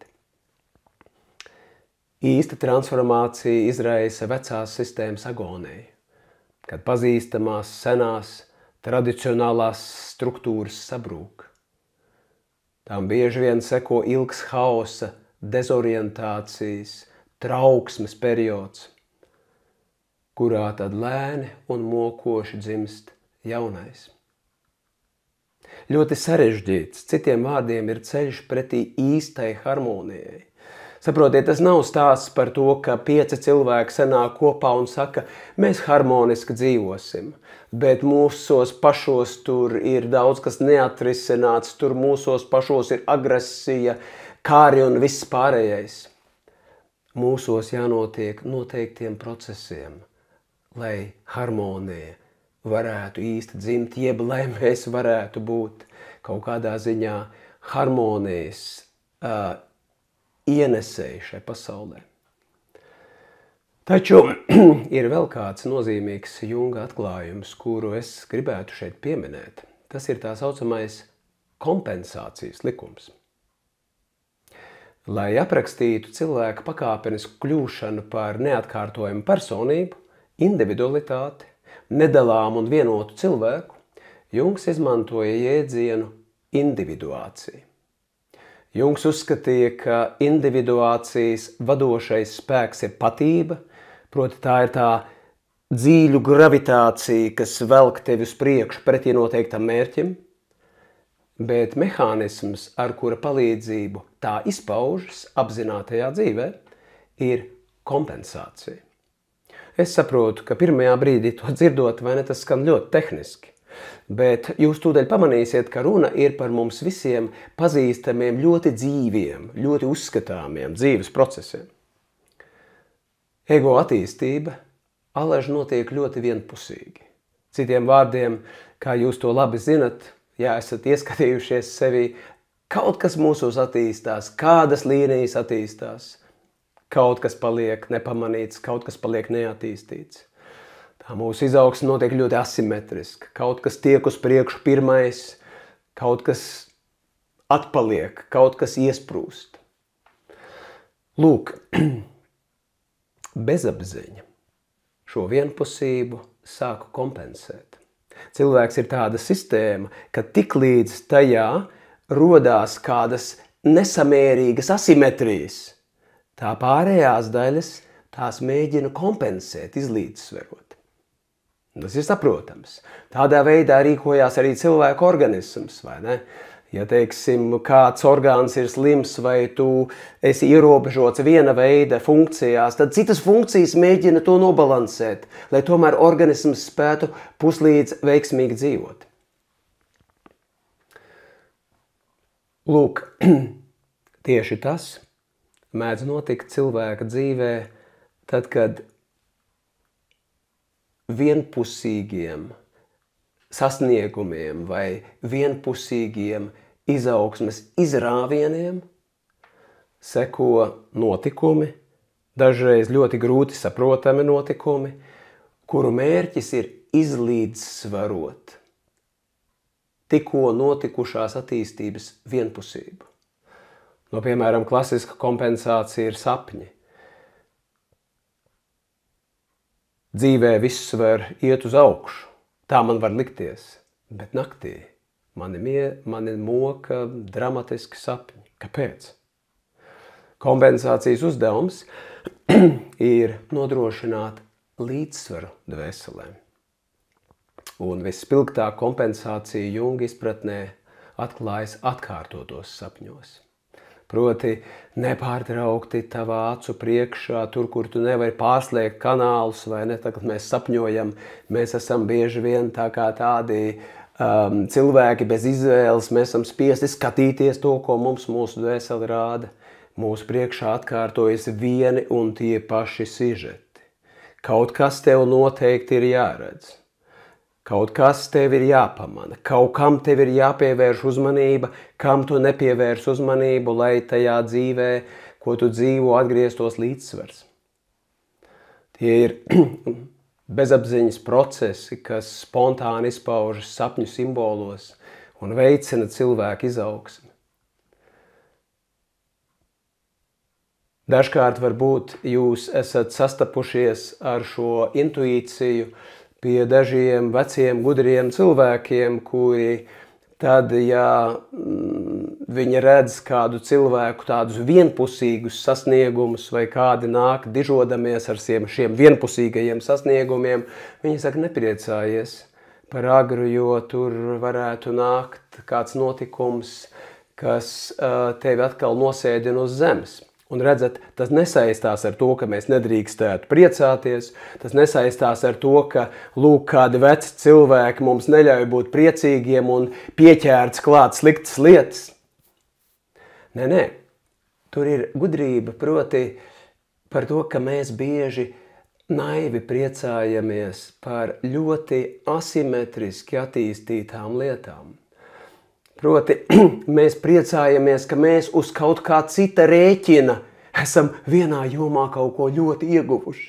Īsta transformācija izraisa vecās sistēmas agoniju, kad pazīstamās, senās, tradicionālās struktūras sabrūk. Tām bieži vien seko ilgs hausa, dezorientācijas, trauksmes periods, kurā tad lēni un mokoši dzimst jaunais. Ļoti sarežģīts, citiem vārdiem ir ceļš pretī īstai harmonijai. Saprotiet, tas nav stāsts par to, ka 5 cilvēki sanāk kopā un saka, mēs harmoniski dzīvosim, bet mūsos pašos tur ir daudz kas neatrisināts, tur mūsos pašos ir agresija, kāri un viss pārējais. Mūsos jānotiek noteiktiem procesiem, lai harmonija varētu īsti dzimt, jeb lai mēs varētu būt kaut kādā ziņā harmonijas ienesēji šai pasaulē. Taču ir vēl kāds nozīmīgs Junga atklājums, kuru es gribētu šeit pieminēt. Tas ir tā saucamais kompensācijas likums. Lai aprakstītu cilvēka pakāpenisku kļūšanu par neatkārtojumu personību, individualitāti, nedalām un vienotu cilvēku, Jungs izmantoja jēdzienu individuācija. Jungs uzskatīja, ka individuācijas vadošais spēks ir patība, proti tā ir tā dzīļu gravitācija, kas velk tevi uz priekšu pretī noteiktam mērķim, bet mehānisms, ar kura palīdzību tā izpaužas apzinātajā dzīvē, ir kompensācija. Es saprotu, ka pirmajā brīdī to dzirdot, vai ne, tas skan ļoti tehniski. Bet jūs tūdaļ pamanīsiet, ka runa ir par mums visiem pazīstamiem, ļoti dzīviem, ļoti uzskatāmiem dzīves procesiem. Ego attīstība alaži notiek ļoti vienpusīgi. Citiem vārdiem, kā jūs to labi zinat, ja esat ieskatījušies sevī, kaut kas mūsos attīstās, kādas līnijas attīstās, kaut kas paliek nepamanīts, kaut kas paliek neattīstīts. Tā mūsu izaugsme notiek ļoti asimetriski. Kaut kas tiek uz priekšu pirmais, kaut kas atpaliek, kaut kas iesprūst. Lūk, bezapziņa šo vienpusību sāku kompensēt. Cilvēks ir tāda sistēma, ka tiklīdz tajā rodās kādas nesamērīgas asimetrijas, tā pārējās daļas tās mēģina kompensēt, izlīdzsverot. Tas ir saprotams. Tādā veidā rīkojās arī cilvēka organisms, vai ne? Ja, teiksim, kāds orgāns ir slims vai tu esi ierobežots viena veida funkcijās, tad citas funkcijas mēģina to nobalansēt, lai tomēr organisms spētu puslīdz veiksmīgi dzīvot. Lūk, tieši tas mēdz notikt cilvēka dzīvē, tad, kad vienpusīgiem sasniegumiem vai vienpusīgiem izaugsmes izrāvieniem seko notikumi, dažreiz ļoti grūti saprotami notikumi, kuru mērķis ir izlīdzsvarot tikko notikušās attīstības vienpusību. Piemēram, klasiska kompensācija ir sapņi. Dzīvē viss var iet uz augšu, tā man var likties, bet naktī mani moka dramatiski sapņi. Kāpēc? Kompensācijas uzdevums ir nodrošināt līdzsvaru dvēselēm. Un visspilgtāk kompensācija Junga izpratnē atklājas atkārtotos sapņos. Proti, nepārtraukti tavā acu priekšā, tur, kur tu nevari pārslēgt kanālus, vai ne, tā, kad mēs sapņojam, mēs esam bieži vien tā kā tādi cilvēki bez izvēles, mēs esam spiesti skatīties to, ko mums mūsu dvēseli rāda. Mūsu priekšā atkārtojas vieni un tie paši sižeti. Kaut kas tev noteikti ir jāredz. Kaut kas tev ir jāpamana, kaut kam tev ir jāpievērš uzmanība, kam tu nepievērs uzmanību, lai tajā dzīvē, ko tu dzīvo, atgrieztos līdzsvars. Tie ir bezapziņas procesi, kas spontāni izpaužas sapņu simbolos un veicina cilvēku izaugsmi. Dažkārt varbūt jūs esat sastapušies ar šo intuīciju pie dažiem veciem, gudriem cilvēkiem, kuri tad, ja viņi redz kādu cilvēku tādus vienpusīgus sasniegumus vai kādi nāk dižodamies ar šiem vienpusīgajiem sasniegumiem, viņi saka, nepriecājies par agru, jo tur varētu nākt kāds notikums, kas tevi atkal nosēdina uz zemes. Un redzat, tas nesaistās ar to, ka mēs nedrīkstētu priecāties, tas nesaistās ar to, ka, lūk, kādi veci cilvēki mums neļauj būt priecīgiem un pieķērts klāt sliktas lietas. Nē, tur ir gudrība, proti par to, ka mēs bieži naivi priecājamies par ļoti asimetriski attīstītām lietām. Proti, mēs priecājamies, ka mēs uz kaut kā cita rēķina esam vienā jomā kaut ko ļoti ieguvuši.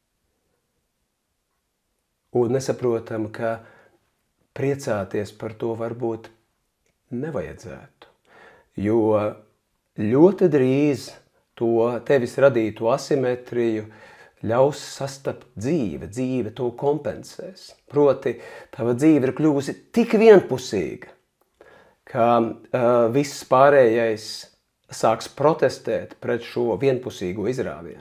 Un nesaprotam, ka priecāties par to varbūt nevajadzētu. Jo ļoti drīz to tevis radīto asimetriju ļaus sastapt dzīve to kompensēs. Proti, tava dzīve ir kļuvusi tik vienpusīga, ka viss pārējais sāks protestēt pret šo vienpusīgo izrāvienu.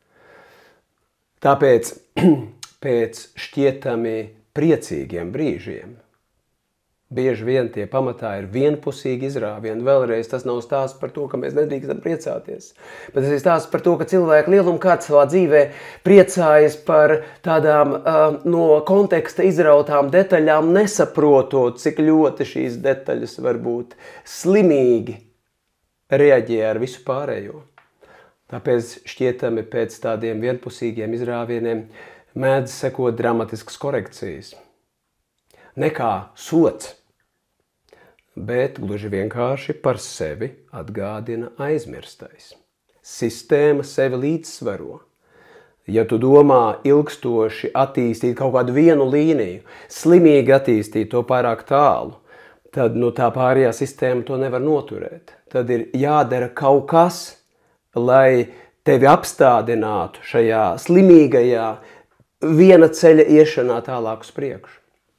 Tāpēc pēc šķietami priecīgiem brīžiem Bieži vien tie pamatā ir vienpusīgi izrāvieni. Vēlreiz tas nav stāsts par to, ka mēs nedrīkstam priecāties. Bet tas ir stāsts par to, ka cilvēki lielumkārt savā dzīvē priecājas par tādām no konteksta izrautām detaļām, nesaprotot, cik ļoti šīs detaļas var būt slimīgi reaģē ar visu pārējo. Tāpēc šķietami pēc tādiem vienpusīgiem izrāvieniem mēdz sekot dramatiskas korekcijas. Nekā sots, bet gluži vienkārši par sevi atgādina aizmirstais. Sistēma sevi līdzsvaro. Ja tu domā ilgstoši attīstīt kaut kādu vienu līniju, slimīgi attīstīt to pārāk tālu, tad tā pārējā sistēma to nevar noturēt. Tad ir jādara kaut kas, lai tevi apstādinātu šajā slimīgajā viena ceļa iešanā tālāk uz priekšu.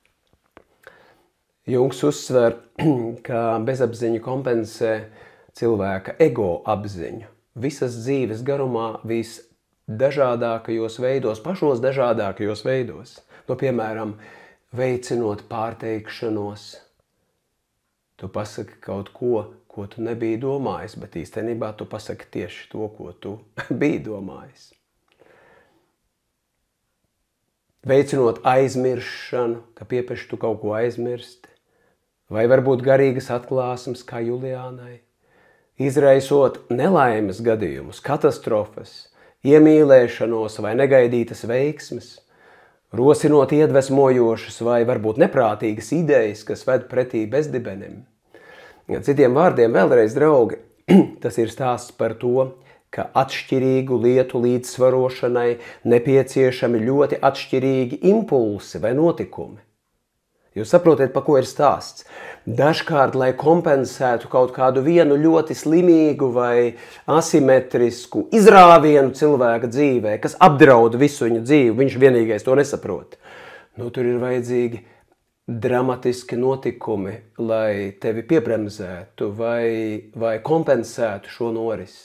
Jungs uzsver, ka bezapziņa kompensē cilvēka ego apziņu visas dzīves garumā visdažādākajos veidos, pašos dažādākajos veidos. Piemēram, veicinot pārteikšanos. Tu pasaki kaut ko, ko tu nebiji domājis, bet īstenībā tu pasaki tieši to, ko tu biji domājis. Veicinot aizmiršanu, ka piepieši tu kaut ko aizmirsti. Vai varbūt garīgas atklāsmes kā Juliānai, izraisot nelaimes gadījumus, katastrofas, iemīlēšanos vai negaidītas veiksmes, rosinot iedvesmojošas vai varbūt neprātīgas idejas, kas ved pretī bezdibenim. Citiem vārdiem vēlreiz, draugi, tas ir stāsts par to, ka atšķirīgu lietu līdzsvarošanai nepieciešami ļoti atšķirīgi impulsi vai notikumi. Jūs saprotiet, pa ko ir stāsts. Dažkārt, lai kompensētu kaut kādu vienu ļoti slimīgu vai asimetrisku izrāvienu cilvēka dzīvē, kas apdraud visu viņa dzīvi, viņš vienīgais to nesaprot. Tur ir vajadzīgi dramatiski notikumi, lai tevi piebremzētu vai kompensētu šo norisi.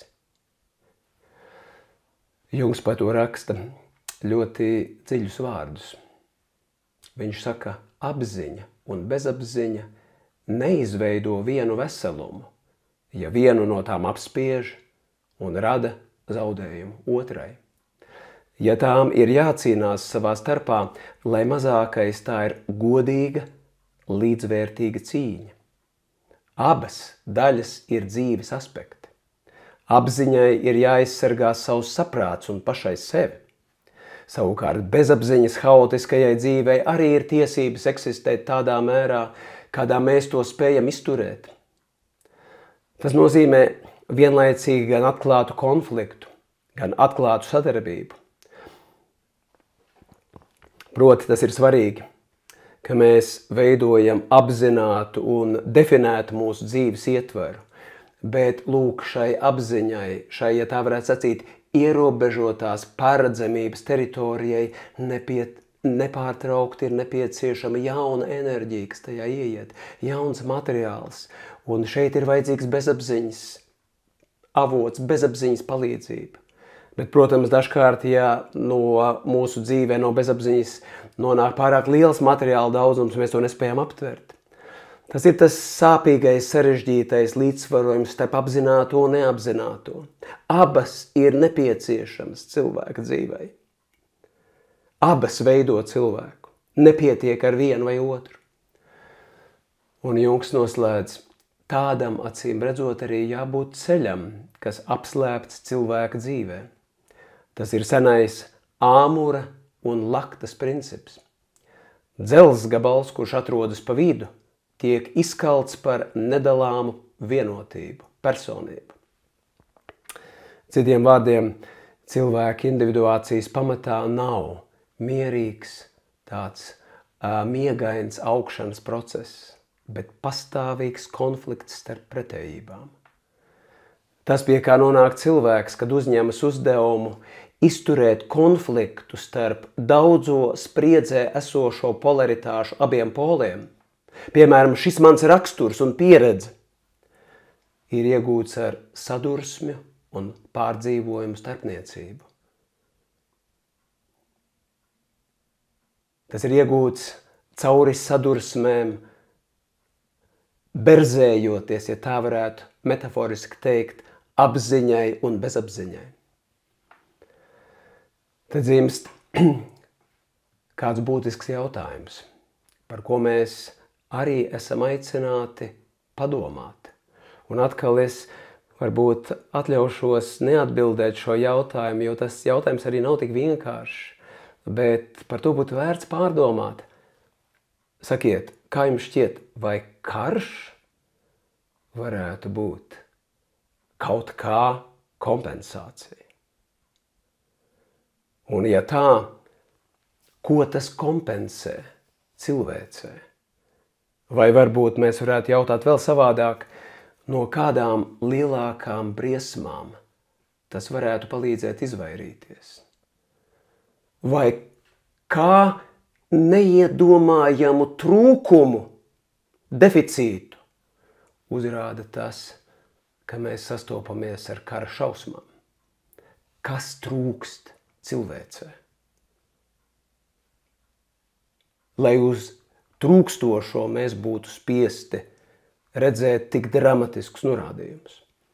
Jungs par to raksta ļoti dziļus vārdus. Viņš saka, apziņa un bezapziņa neizveido vienu veselumu, ja vienu no tām apspiež un rada zaudējumu otrai. Ja tām ir jācīnās savā starpā, lai mazākais tā ir godīga, līdzvērtīga cīņa. Abas daļas ir dzīves aspekti. Apziņai ir jāizsargā savs saprāts un pašai sevi. Savukārt bezapziņas haotiskajai dzīvei arī ir tiesības eksistēt tādā mērā, kādā mēs to spējam izturēt. Tas nozīmē vienlaicīgi gan atklātu konfliktu, gan atklātu sadarbību. Proti, tas ir svarīgi, ka mēs veidojam apzinātu un definētu mūsu dzīves ietveru, bet lūk šai apziņai, šai, ja tā varētu sacīt, ierobežotās paredzamības teritorijai nepārtraukti ir nepieciešama jauna enerģija, kas tajā ieiet, jauns materiāls. Un šeit ir vajadzīgs bezapziņas avots, bezapziņas palīdzība. Bet, protams, dažkārt, ja no mūsu dzīvē, no bezapziņas nonāk pārāk liels materiāla daudzums, mēs to nespējam aptvert. Tas ir tas sāpīgais, sarežģītais līdzsvarojums starp apzināto un neapzināto. Abas ir nepieciešamas cilvēka dzīvei. Abas veido cilvēku. Nepietiek ar vienu vai otru. Un Jungs noslēdz, tādam acīm redzot arī jābūt ceļam, kas apslēpts cilvēka dzīvē. Tas ir senais āmura un laktas princips. Dzelzs gabals, kurš atrodas pa vidu, tiek izkalts par nedalāmu vienotību, personību. Citiem vārdiem, cilvēka individuācijas pamatā nav mierīgs, tāds miegains augšanas process, bet pastāvīgs konflikts starp pretējībām. Tas, pie kā nonāk cilvēks, kad uzņemas uzdevumu izturēt konfliktu starp daudzo spriedzē esošo polaritāšu abiem poliem, piemēram, šis mans raksturs un pieredze, ir iegūts ar sadursmju un pārdzīvojumu starpniecību. Tas ir iegūts cauri sadursmēm berzējoties, ja tā varētu metaforiski teikt, apziņai un bezapziņai. Tad dzimst kāds būtisks jautājums, par ko mēs arī esam aicināti padomāt. Un atkal es varbūt atļaušos neatbildēt šo jautājumu, jo tas jautājums arī nav tik vienkāršs, bet par to būtu vērts pārdomāt. Sakiet, kā jums šķiet, vai karš varētu būt kaut kā kompensācija? Un ja tā, ko tas kompensē cilvēcē? Vai varbūt mēs varētu jautāt vēl savādāk, no kādām lielākām briesmām tas varētu palīdzēt izvairīties? Vai kā neiedomājamu trūkumu, deficītu uzrāda tas, ka mēs sastopamies ar kara šausmām? Kas trūkst cilvēcē? Lai uz trūkstošo mēs būtu spiesti redzēt tik dramatiskus norādījumus.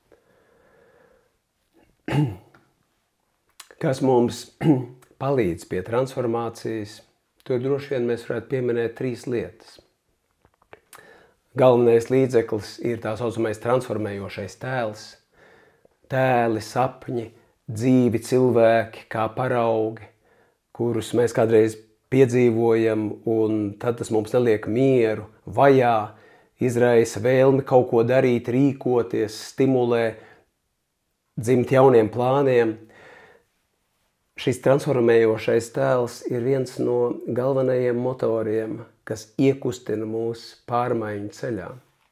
Kas mums palīdz pie transformācijas? Tur droši vien mēs varētu pieminēt 3 lietas. Galvenais līdzeklis ir tā saucamais transformējošais tēls. Tēli, sapņi, dzīvi cilvēki kā paraugi, kurus mēs kādreiz piedzīvojam, un tad tas mums neliek mieru, vajā, izraisa vēlmi kaut ko darīt, rīkoties, stimulē, dzimt jauniem plāniem. Šis transformējošais tēls ir viens no galvenajiem motoriem, kas iekustina mūs pārmaiņu ceļā.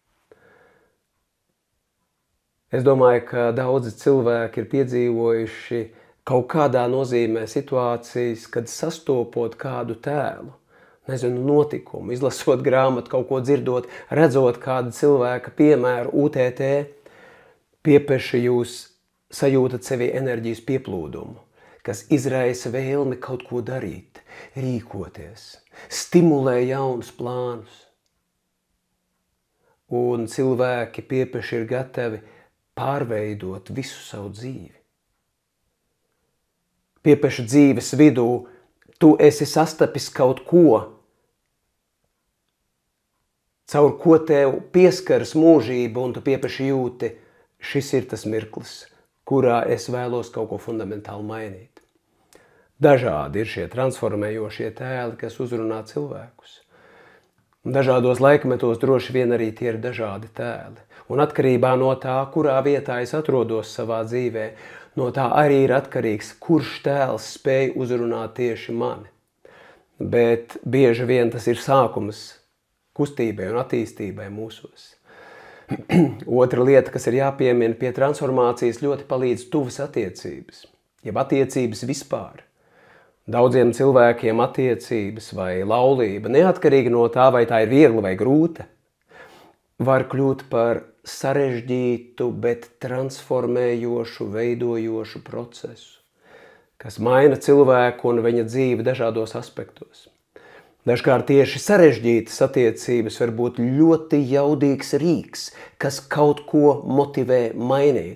Es domāju, ka daudzi cilvēki ir piedzīvojuši kaut kādā nozīmē situācijas, kad sastopot kādu tēlu, notikumu, izlasot grāmatu, kaut ko dzirdot, redzot kādu cilvēka piemēru UTT, piepeši jūs sajūtat sevī enerģijas pieplūdumu, kas izraisa vēlmi kaut ko darīt, rīkoties, stimulē jaunus plānus. Un cilvēki piepeši ir gatavi pārveidot visu savu dzīvi. Piepeši dzīves vidū tu esi sastapis kaut ko, caur ko tev pieskaras mūžība, un tu piepeši jūti, šis ir tas mirklis, kurā es vēlos kaut ko fundamentāli mainīt. Dažādi ir šie transformējošie tēli, kas uzrunā cilvēkus. Dažādos laikmetos droši vien arī tie ir dažādi tēli. Un atkarībā no tā, kurā vietā es atrodos savā dzīvē, no tā arī ir atkarīgs, kurš tēls spēj uzrunāt tieši mani. Bet bieži vien tas ir sākums kustībai un attīstībai mūsos. Otra lieta, kas ir jāpiemina pie transformācijas, ļoti palīdz tuvas attiecības, jeb attiecības vispār. Daudziem cilvēkiem attiecības vai laulība, neatkarīgi no tā, vai tā ir viegla vai grūta, var kļūt par sarežģītu, bet transformējošu, veidojošu procesu, kas maina cilvēku un viņa dzīvi dažādos aspektos. Dažkārt tieši sarežģītas attiecības var būt ļoti jaudīgs rīks, kas kaut ko motivē mainīt.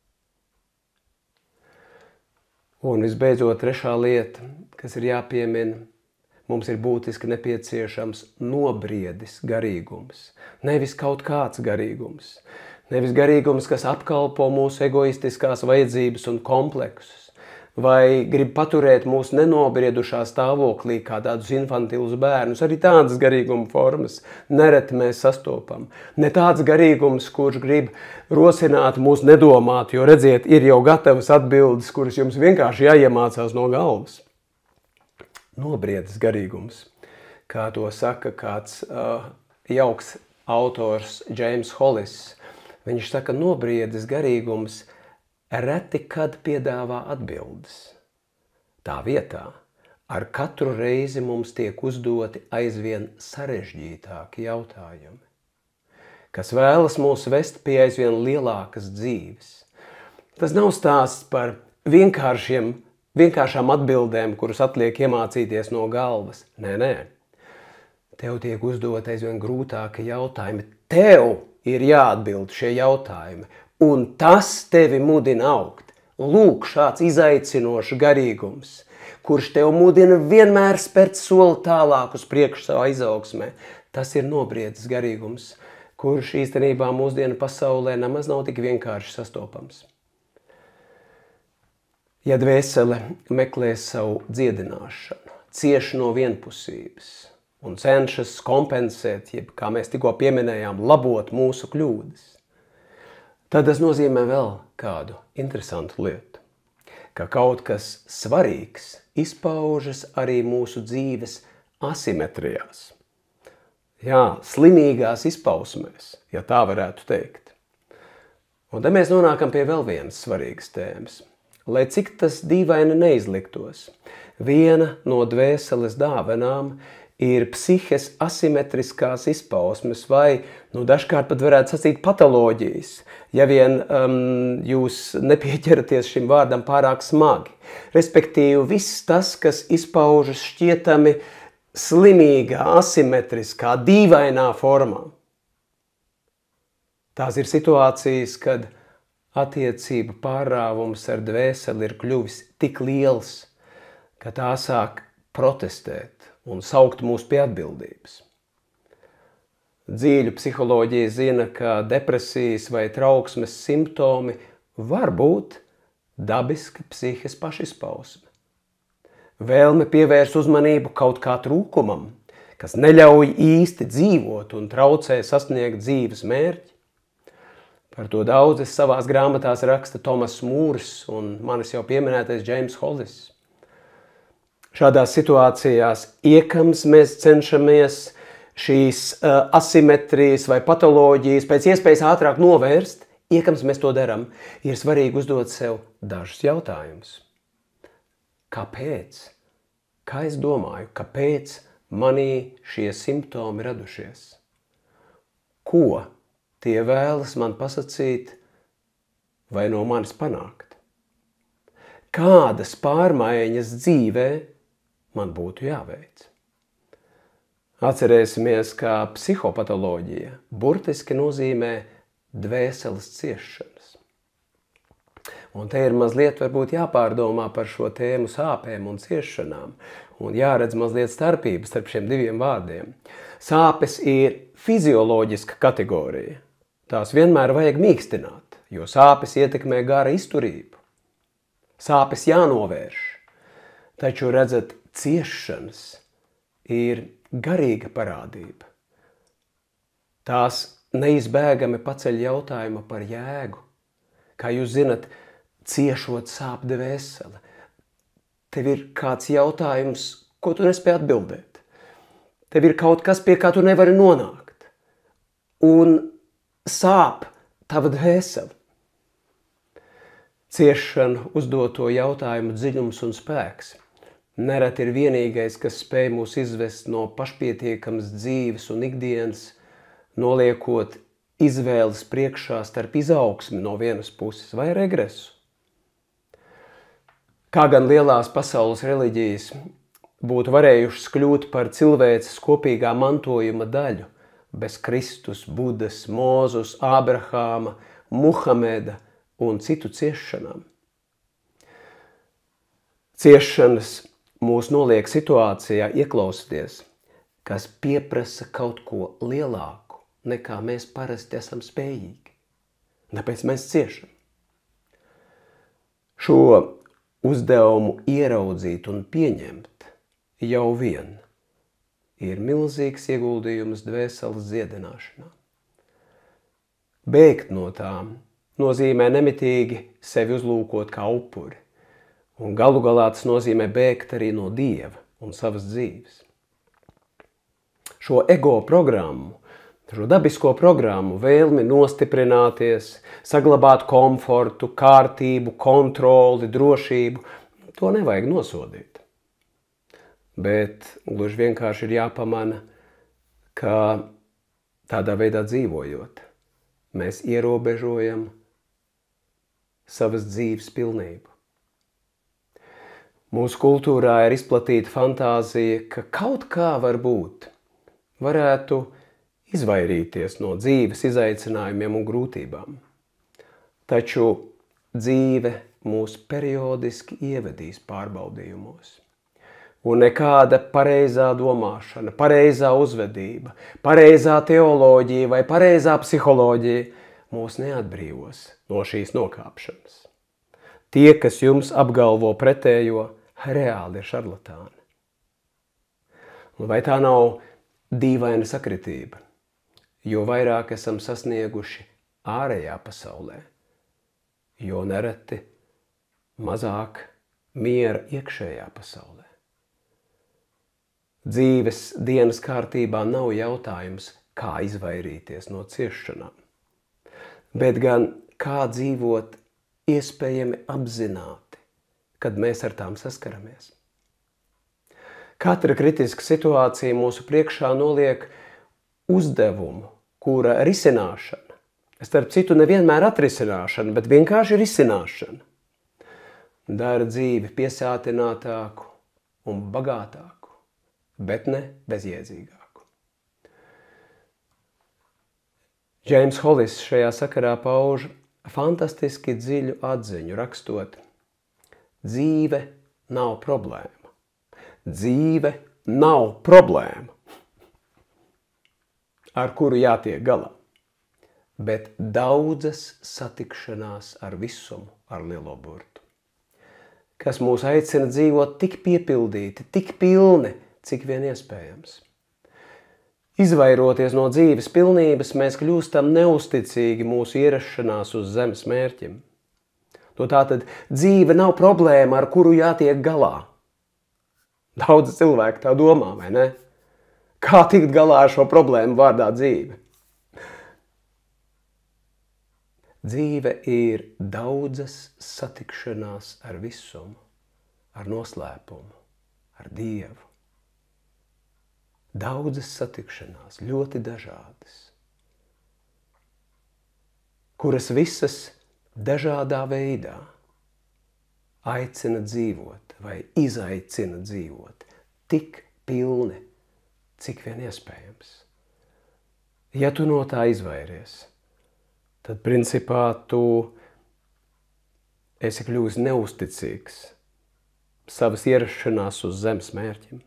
Un visbeidzot, trešā lieta, kas ir jāpiemina, mums ir būtiski nepieciešams nobriedis garīgums. Nevis kaut kāds garīgums. Nevis garīgums, kas apkalpo mūsu egoistiskās vajadzības un kompleksus. Vai grib paturēt mūsu nenobriedušā stāvoklī kā tādus infantilus bērnus. Arī tādas garīguma formas nereti mēs sastopam. Ne tāds garīgums, kurš grib rosināt mūs nedomāt, jo redziet, ir jau gatavas atbildes, kuras jums vienkārši jāiemācās no galvas. Nobriedis garīgums, kā to saka kāds jauks autors James Hollis. Viņš saka, nobriedis garīgums reti kad piedāvā atbildes. Tā vietā ar katru reizi mums tiek uzdoti aizvien sarežģītāki jautājumi, kas vēlas mūs vest pie aizvien lielākas dzīves. Tas nav stāsts par vienkāršām atbildēm, kuras atliek iemācīties no galvas. Nē. Tev tiek uzdot aizvien grūtāki jautājumi, tev ir jāatbild šie jautājumi, un tas tevi mudina augt. Lūk, šāds izaicinošs garīgums, kurš tev mudina vienmēr spērt soli tālāk uz priekšu savā izaugsmē. Tas ir nobriedzis garīgums, kurš īstenībā mūsdienu pasaulē nemaz nav tik vienkārši sastopams. Ja dvēsele meklē savu dziedināšanu, cieš no vienpusības un cenšas kompensēt, jeb, kā mēs tikko pieminējām, labot mūsu kļūdas, tad tas nozīmē vēl kādu interesantu lietu, ka kaut kas svarīgs izpaužas arī mūsu dzīves asimetrijās. Jā, slimīgās izpausmēs, ja tā varētu teikt. Un te mēs nonākam pie vēl vienas svarīgas tēmas. Lai cik tas dīvaini neizliktos, viena no dvēseles dāvanām ir psihes asimetriskās izpausmes vai, dažkārt pat varētu sacīt patoloģijas, ja vien jūs nepieķeraties šim vārdam pārāk smagi. Respektīvi, viss tas, kas izpaužas šķietami slimīgā, asimetriskā, dīvainā formā. Tās ir situācijas, kad attiecību pārāvums ar dvēseli ir kļuvis tik liels, ka tā sāk protestēt un saukt mūs pie atbildības. Dzīļu psiholoģija zina, ka depresijas vai trauksmes simptomi var būt dabiska psihes pašizpausme. Vēlme pievērst uzmanību kaut kā trūkumam, kas neļauj īsti dzīvot un traucē sasniegt dzīves mērķi. Par to daudz savās grāmatās raksta Tomas Mūrs un manis jau pieminētais James Hollis. Šādās situācijās iekams mēs cenšamies šīs asimetrijas vai patoloģijas pēc iespējas ātrāk novērst, iekams mēs to darām, ir svarīgi uzdot sev dažus jautājumus. Kāpēc? Kā es domāju, kāpēc manī šie simptomi radušies? Ko tie vēlas man pasacīt vai no manis panākt? Kādas pārmaiņas dzīvē man būtu jāveic? Atcerēsimies, ka psihopatoloģija burtiski nozīmē dvēseles ciešanas. Un te ir mazliet varbūt jāpārdomā par šo tēmu sāpēm un ciešanām, un jāredz mazliet starpības starp šiem diviem vārdiem. Sāpes ir fizioloģiska kategorija. Tās vienmēr vajag mīkstināt, jo sāpes ietekmē gara izturību. Sāpes jānovērš, taču redzat, ciešanas ir garīga parādība. Tās neizbēgami paceļ jautājumu par jēgu. Kā jūs zinat, ciešot sāp dvēsele. Tev ir kāds jautājums, ko tu nespēj atbildēt. Tev ir kaut kas, pie kā tu nevari nonākt. Un sāp tava dvēsele. Ciešanu uzdoto jautājumu dziļums un spēks nereti ir vienīgais, kas spēj mūs izvest no pašpietiekamas dzīves un ikdienas, noliekot izvēles priekšā starp izaugsmi no vienas puses vai regresu. Kā gan lielās pasaules reliģijas būtu varējušas kļūt par cilvēces kopīgā mantojuma daļu bez Kristus, Budas, Mūzus, Ābrahāma, Muhameda un citu ciešanām? Ciešanas mūs noliek situācijā ieklausties, kas pieprasa kaut ko lielāku, nekā mēs parasti esam spējīgi. Tāpēc mēs ciešam. Šo uzdevumu ieraudzīt un pieņemt jau vien ir milzīgs ieguldījums dvēseles dziedināšanā. Bēgt no tām nozīmē nemitīgi sevi uzlūkot kā upuri, un galu galā tas nozīmē bēgt arī no Dieva un savas dzīves. Šo ego programmu, šo dabisko programmu, vēlmi nostiprināties, saglabāt komfortu, kārtību, kontroli, drošību, to nevajag nosodīt. Bet gluži vienkārši ir jāpamana, ka tādā veidā dzīvojot, mēs ierobežojam savas dzīves pilnību. Mūsu kultūrā ir izplatīta fantāzija, ka kaut kā varbūt varētu izvairīties no dzīves izaicinājumiem un grūtībām. Taču dzīve mūs periodiski ievedīs pārbaudījumos. Un nekāda pareizā domāšana, pareizā uzvedība, pareizā teoloģija vai pareizā psiholoģija mūs neatbrīvos no šīs nokāpšanas. Tie, kas jums apgalvo pretējo, reāli ir šarlatāni. Un vai tā nav dīvaina sakritība? Jo vairāk esam sasnieguši ārējā pasaulē, jo nereti mazāk miera iekšējā pasaulē. Dzīves dienas kārtībā nav jautājums, kā izvairīties no ciešanām, bet gan kā dzīvot iespējami apzināti, kad mēs ar tām saskaramies. Katra kritiska situācija mūsu priekšā noliek uzdevumu, kura risināšana, starp citu nevienmēr atrisināšana, bet vienkārši risināšana, dara dzīvi piesātinātāku un bagātāku, bet ne bezjēdzīgāku. Džeims Hollis šajā sakarā pauž fantastiski dziļu atziņu, rakstot: dzīve nav problēma. Dzīve nav problēma, ar kuru jātiek galā, bet daudzas satikšanās ar visumu, ar lielo burtu, kas mūs aicina dzīvot tik piepildīti, tik pilni, cik vien iespējams. Izvairoties no dzīves pilnības, mēs kļūstam neusticīgi mūsu ierašanās uz zemes mērķim. Tātad dzīve nav problēma, ar kuru jātiek galā. Daudz cilvēku tā domā, vai ne? Kā tikt galā ar šo problēmu vārdā dzīve? Dzīve ir daudzas satikšanās ar visumu, ar noslēpumu, ar Dievu. Daudzas satikšanās, ļoti dažādas, kuras visas dažādā veidā aicina dzīvot vai izaicina dzīvot tik pilni, cik vien iespējams. Ja tu no tā izvairies, tad principā tu esi kļuvis neusticīgs savas ierašanās uz zemes mērķim.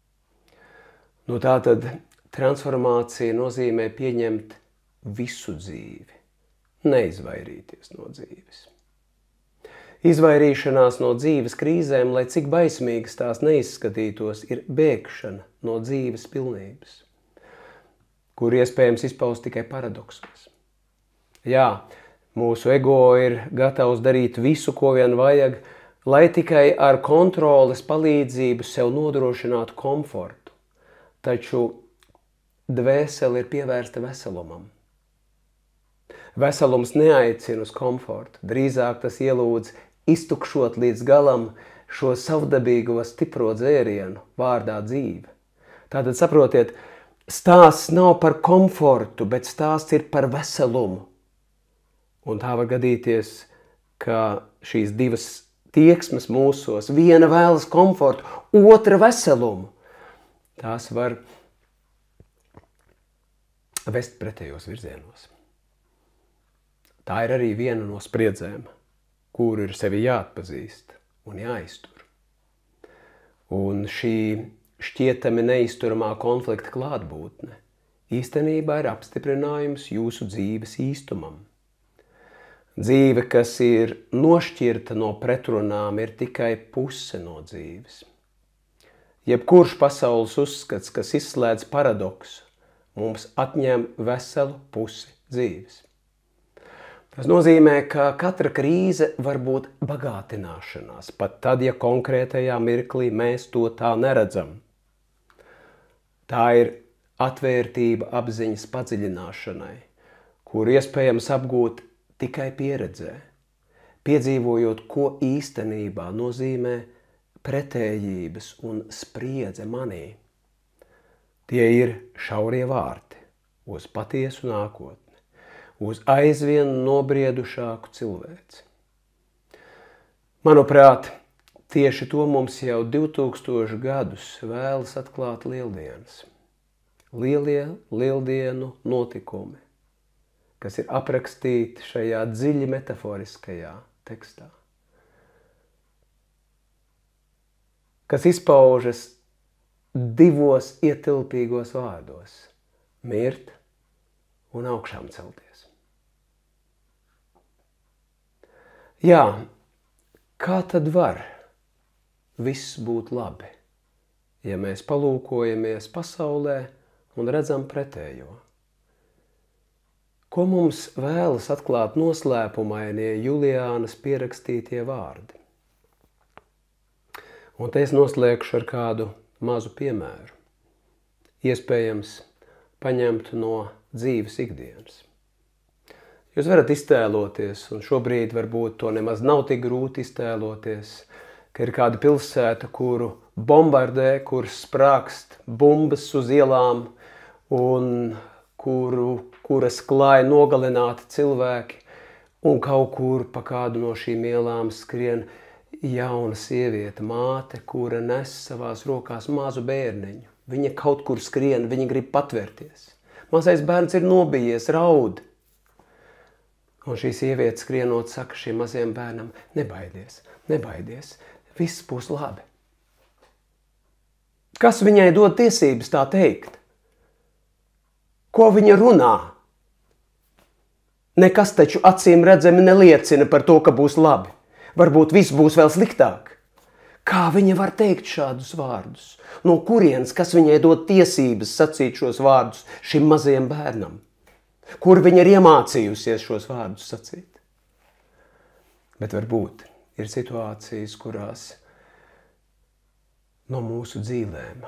Tātad transformācija nozīmē pieņemt visu dzīvi, neizvairīties no dzīves. Izvairīšanās no dzīves krīzēm, lai cik baismīgas tās neizskatītos, ir bēgšana no dzīves pilnības, kur iespējams izpaust tikai paradoksos. Jā, mūsu ego ir gatavs darīt visu, ko vien vajag, lai tikai ar kontroles palīdzību sev nodrošinātu komfortu. Taču dvēsele ir pievērsta veselumam. Veselums neaicina uz komfortu, drīzāk tas ielūdz iztukšot līdz galam šo savdabīgo stipro dzērienu vārdā dzīve. Tātad saprotiet, stāsts nav par komfortu, bet stāsts ir par veselumu. Un tā var gadīties, ka šīs divas tieksmes mūsos, viena vēlas komfortu, otra veselumu, tās var vest pretējos virzienos. Tā ir arī viena no spriedzēm, kuru ir sevi jāatpazīst un jāiztur. Un šī šķietami neizturamā konflikta klātbūtne īstenībā ir apstiprinājums jūsu dzīves īstumam. Dzīve, kas ir nošķirta no pretrunām, ir tikai puse no dzīves. Jebkurš pasaules uzskats, kas izslēdz paradoksu, mums atņem veselu pusi dzīves. Tas nozīmē, ka katra krīze var būt bagātināšanās, pat tad, ja konkrētajā mirklī mēs to tā neredzam. Tā ir atvērtība apziņas padziļināšanai, kur iespējams apgūt tikai pieredzē, piedzīvojot, ko īstenībā nozīmē pretējības un spriedze manī. Tie ir šaurie vārti uz patiesu nākotni, uz aizvien nobriedušāku cilvēci. Manuprāt, tieši to mums jau 2000 gadus vēlas atklāt Lieldienas. lielie lieldienu notikumi, kas ir aprakstīti šajā dziļi metaforiskajā tekstā, kas izpaužas divos ietilpīgos vārdos – mirt un augšām celties. Jā, kā tad var viss būt labi, ja mēs palūkojamies pasaulē un redzam pretējo? Ko mums vēlas atklāt noslēpumainie Juliānas pierakstītie vārdi? Un te es noslēgšu ar kādu mazu piemēru, iespējams paņemtu no dzīves ikdienas. Jūs varat iztēloties, un šobrīd varbūt to nemaz nav tik grūti iztēloties, ka ir kāda pilsēta, kuru bombardē, kur sprākst bumbas uz ielām un kuras klāja nogalināti cilvēki, un kaut kur pa kādu no šīm ielām skrien jauna sieviete, māte, kura nes savās rokās mazu bērniņu. Viņa kaut kur skrien, viņa grib patvērties. Mazais bērns ir nobijies, raud. Un šī sieviete skrienot saka šim mazajam bērnam, nebaidies, nebaidies, viss būs labi. Kas viņai dod tiesības tā teikt? Ko viņa runā? Nekas taču acīm redzami neliecina par to, ka būs labi. Varbūt viss būs vēl sliktāk. Kā viņa var teikt šādus vārdus? No kurienes, kas viņai dod tiesības sacīt šos vārdus šim mazajam bērnam? Kur viņa ir iemācījusies šos vārdus sacīt? Bet varbūt ir situācijas, kurās no mūsu dzīvēm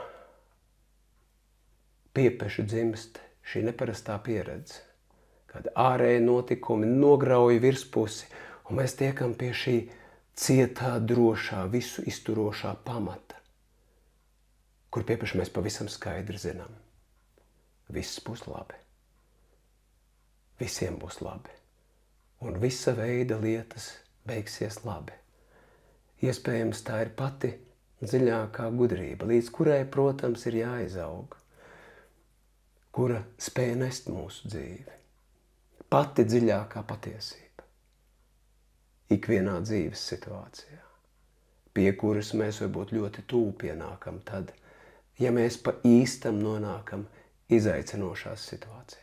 piepeši dzimst šī neparastā pieredze, kad ārēji notikumi nograuj virspusi, un mēs tiekam pie šī cietā, drošā, visu izturošā pamata, kur piepeši mēs pavisam skaidri zinām. Viss būs labi. Visiem būs labi. Un visa veida lietas beigsies labi. Iespējams, tā ir pati dziļākā gudrība, līdz kurai, protams, ir jāizaug, kura spēj nest mūsu dzīvi. Pati dziļākā patiesība. Ikvienā dzīves situācijā, pie kuras mēs varbūt ļoti tuvu pienākam tad, ja mēs pa īstam nonākam izaicinošās situācijās.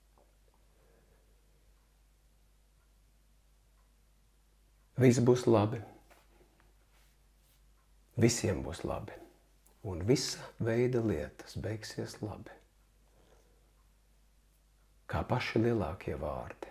Viss būs labi. Visiem būs labi. Un visa veida lietas beigsies labi. Kā paši lielākie vārdi,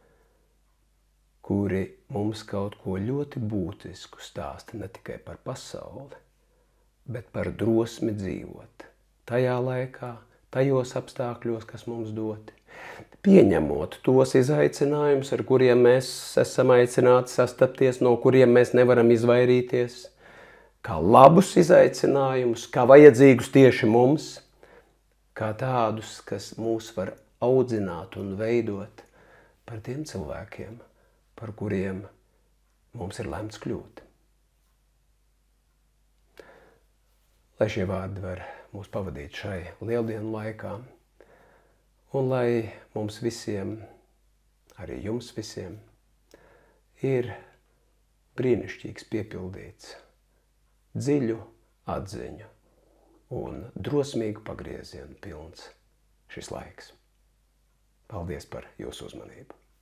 kuri mums kaut ko ļoti būtisku stāsta ne tikai par pasauli, bet par drosmi dzīvot tajā laikā, tajos apstākļos, kas mums doti. Pieņemot tos izaicinājumus, ar kuriem mēs esam aicināti sastapties, no kuriem mēs nevaram izvairīties, kā labus izaicinājumus, kā vajadzīgus tieši mums, kā tādus, kas mūs var audzināt un veidot par tiem cilvēkiem, par kuriem mums ir lemts kļūt. Lai šie vārdi var mūs pavadīt šai lieldienu laikā, un lai mums visiem, arī jums visiem, ir brīnišķīgs piepildīts, dziļu atziņu un drosmīgu pagriezienu pilns šis laiks. Paldies par jūsu uzmanību!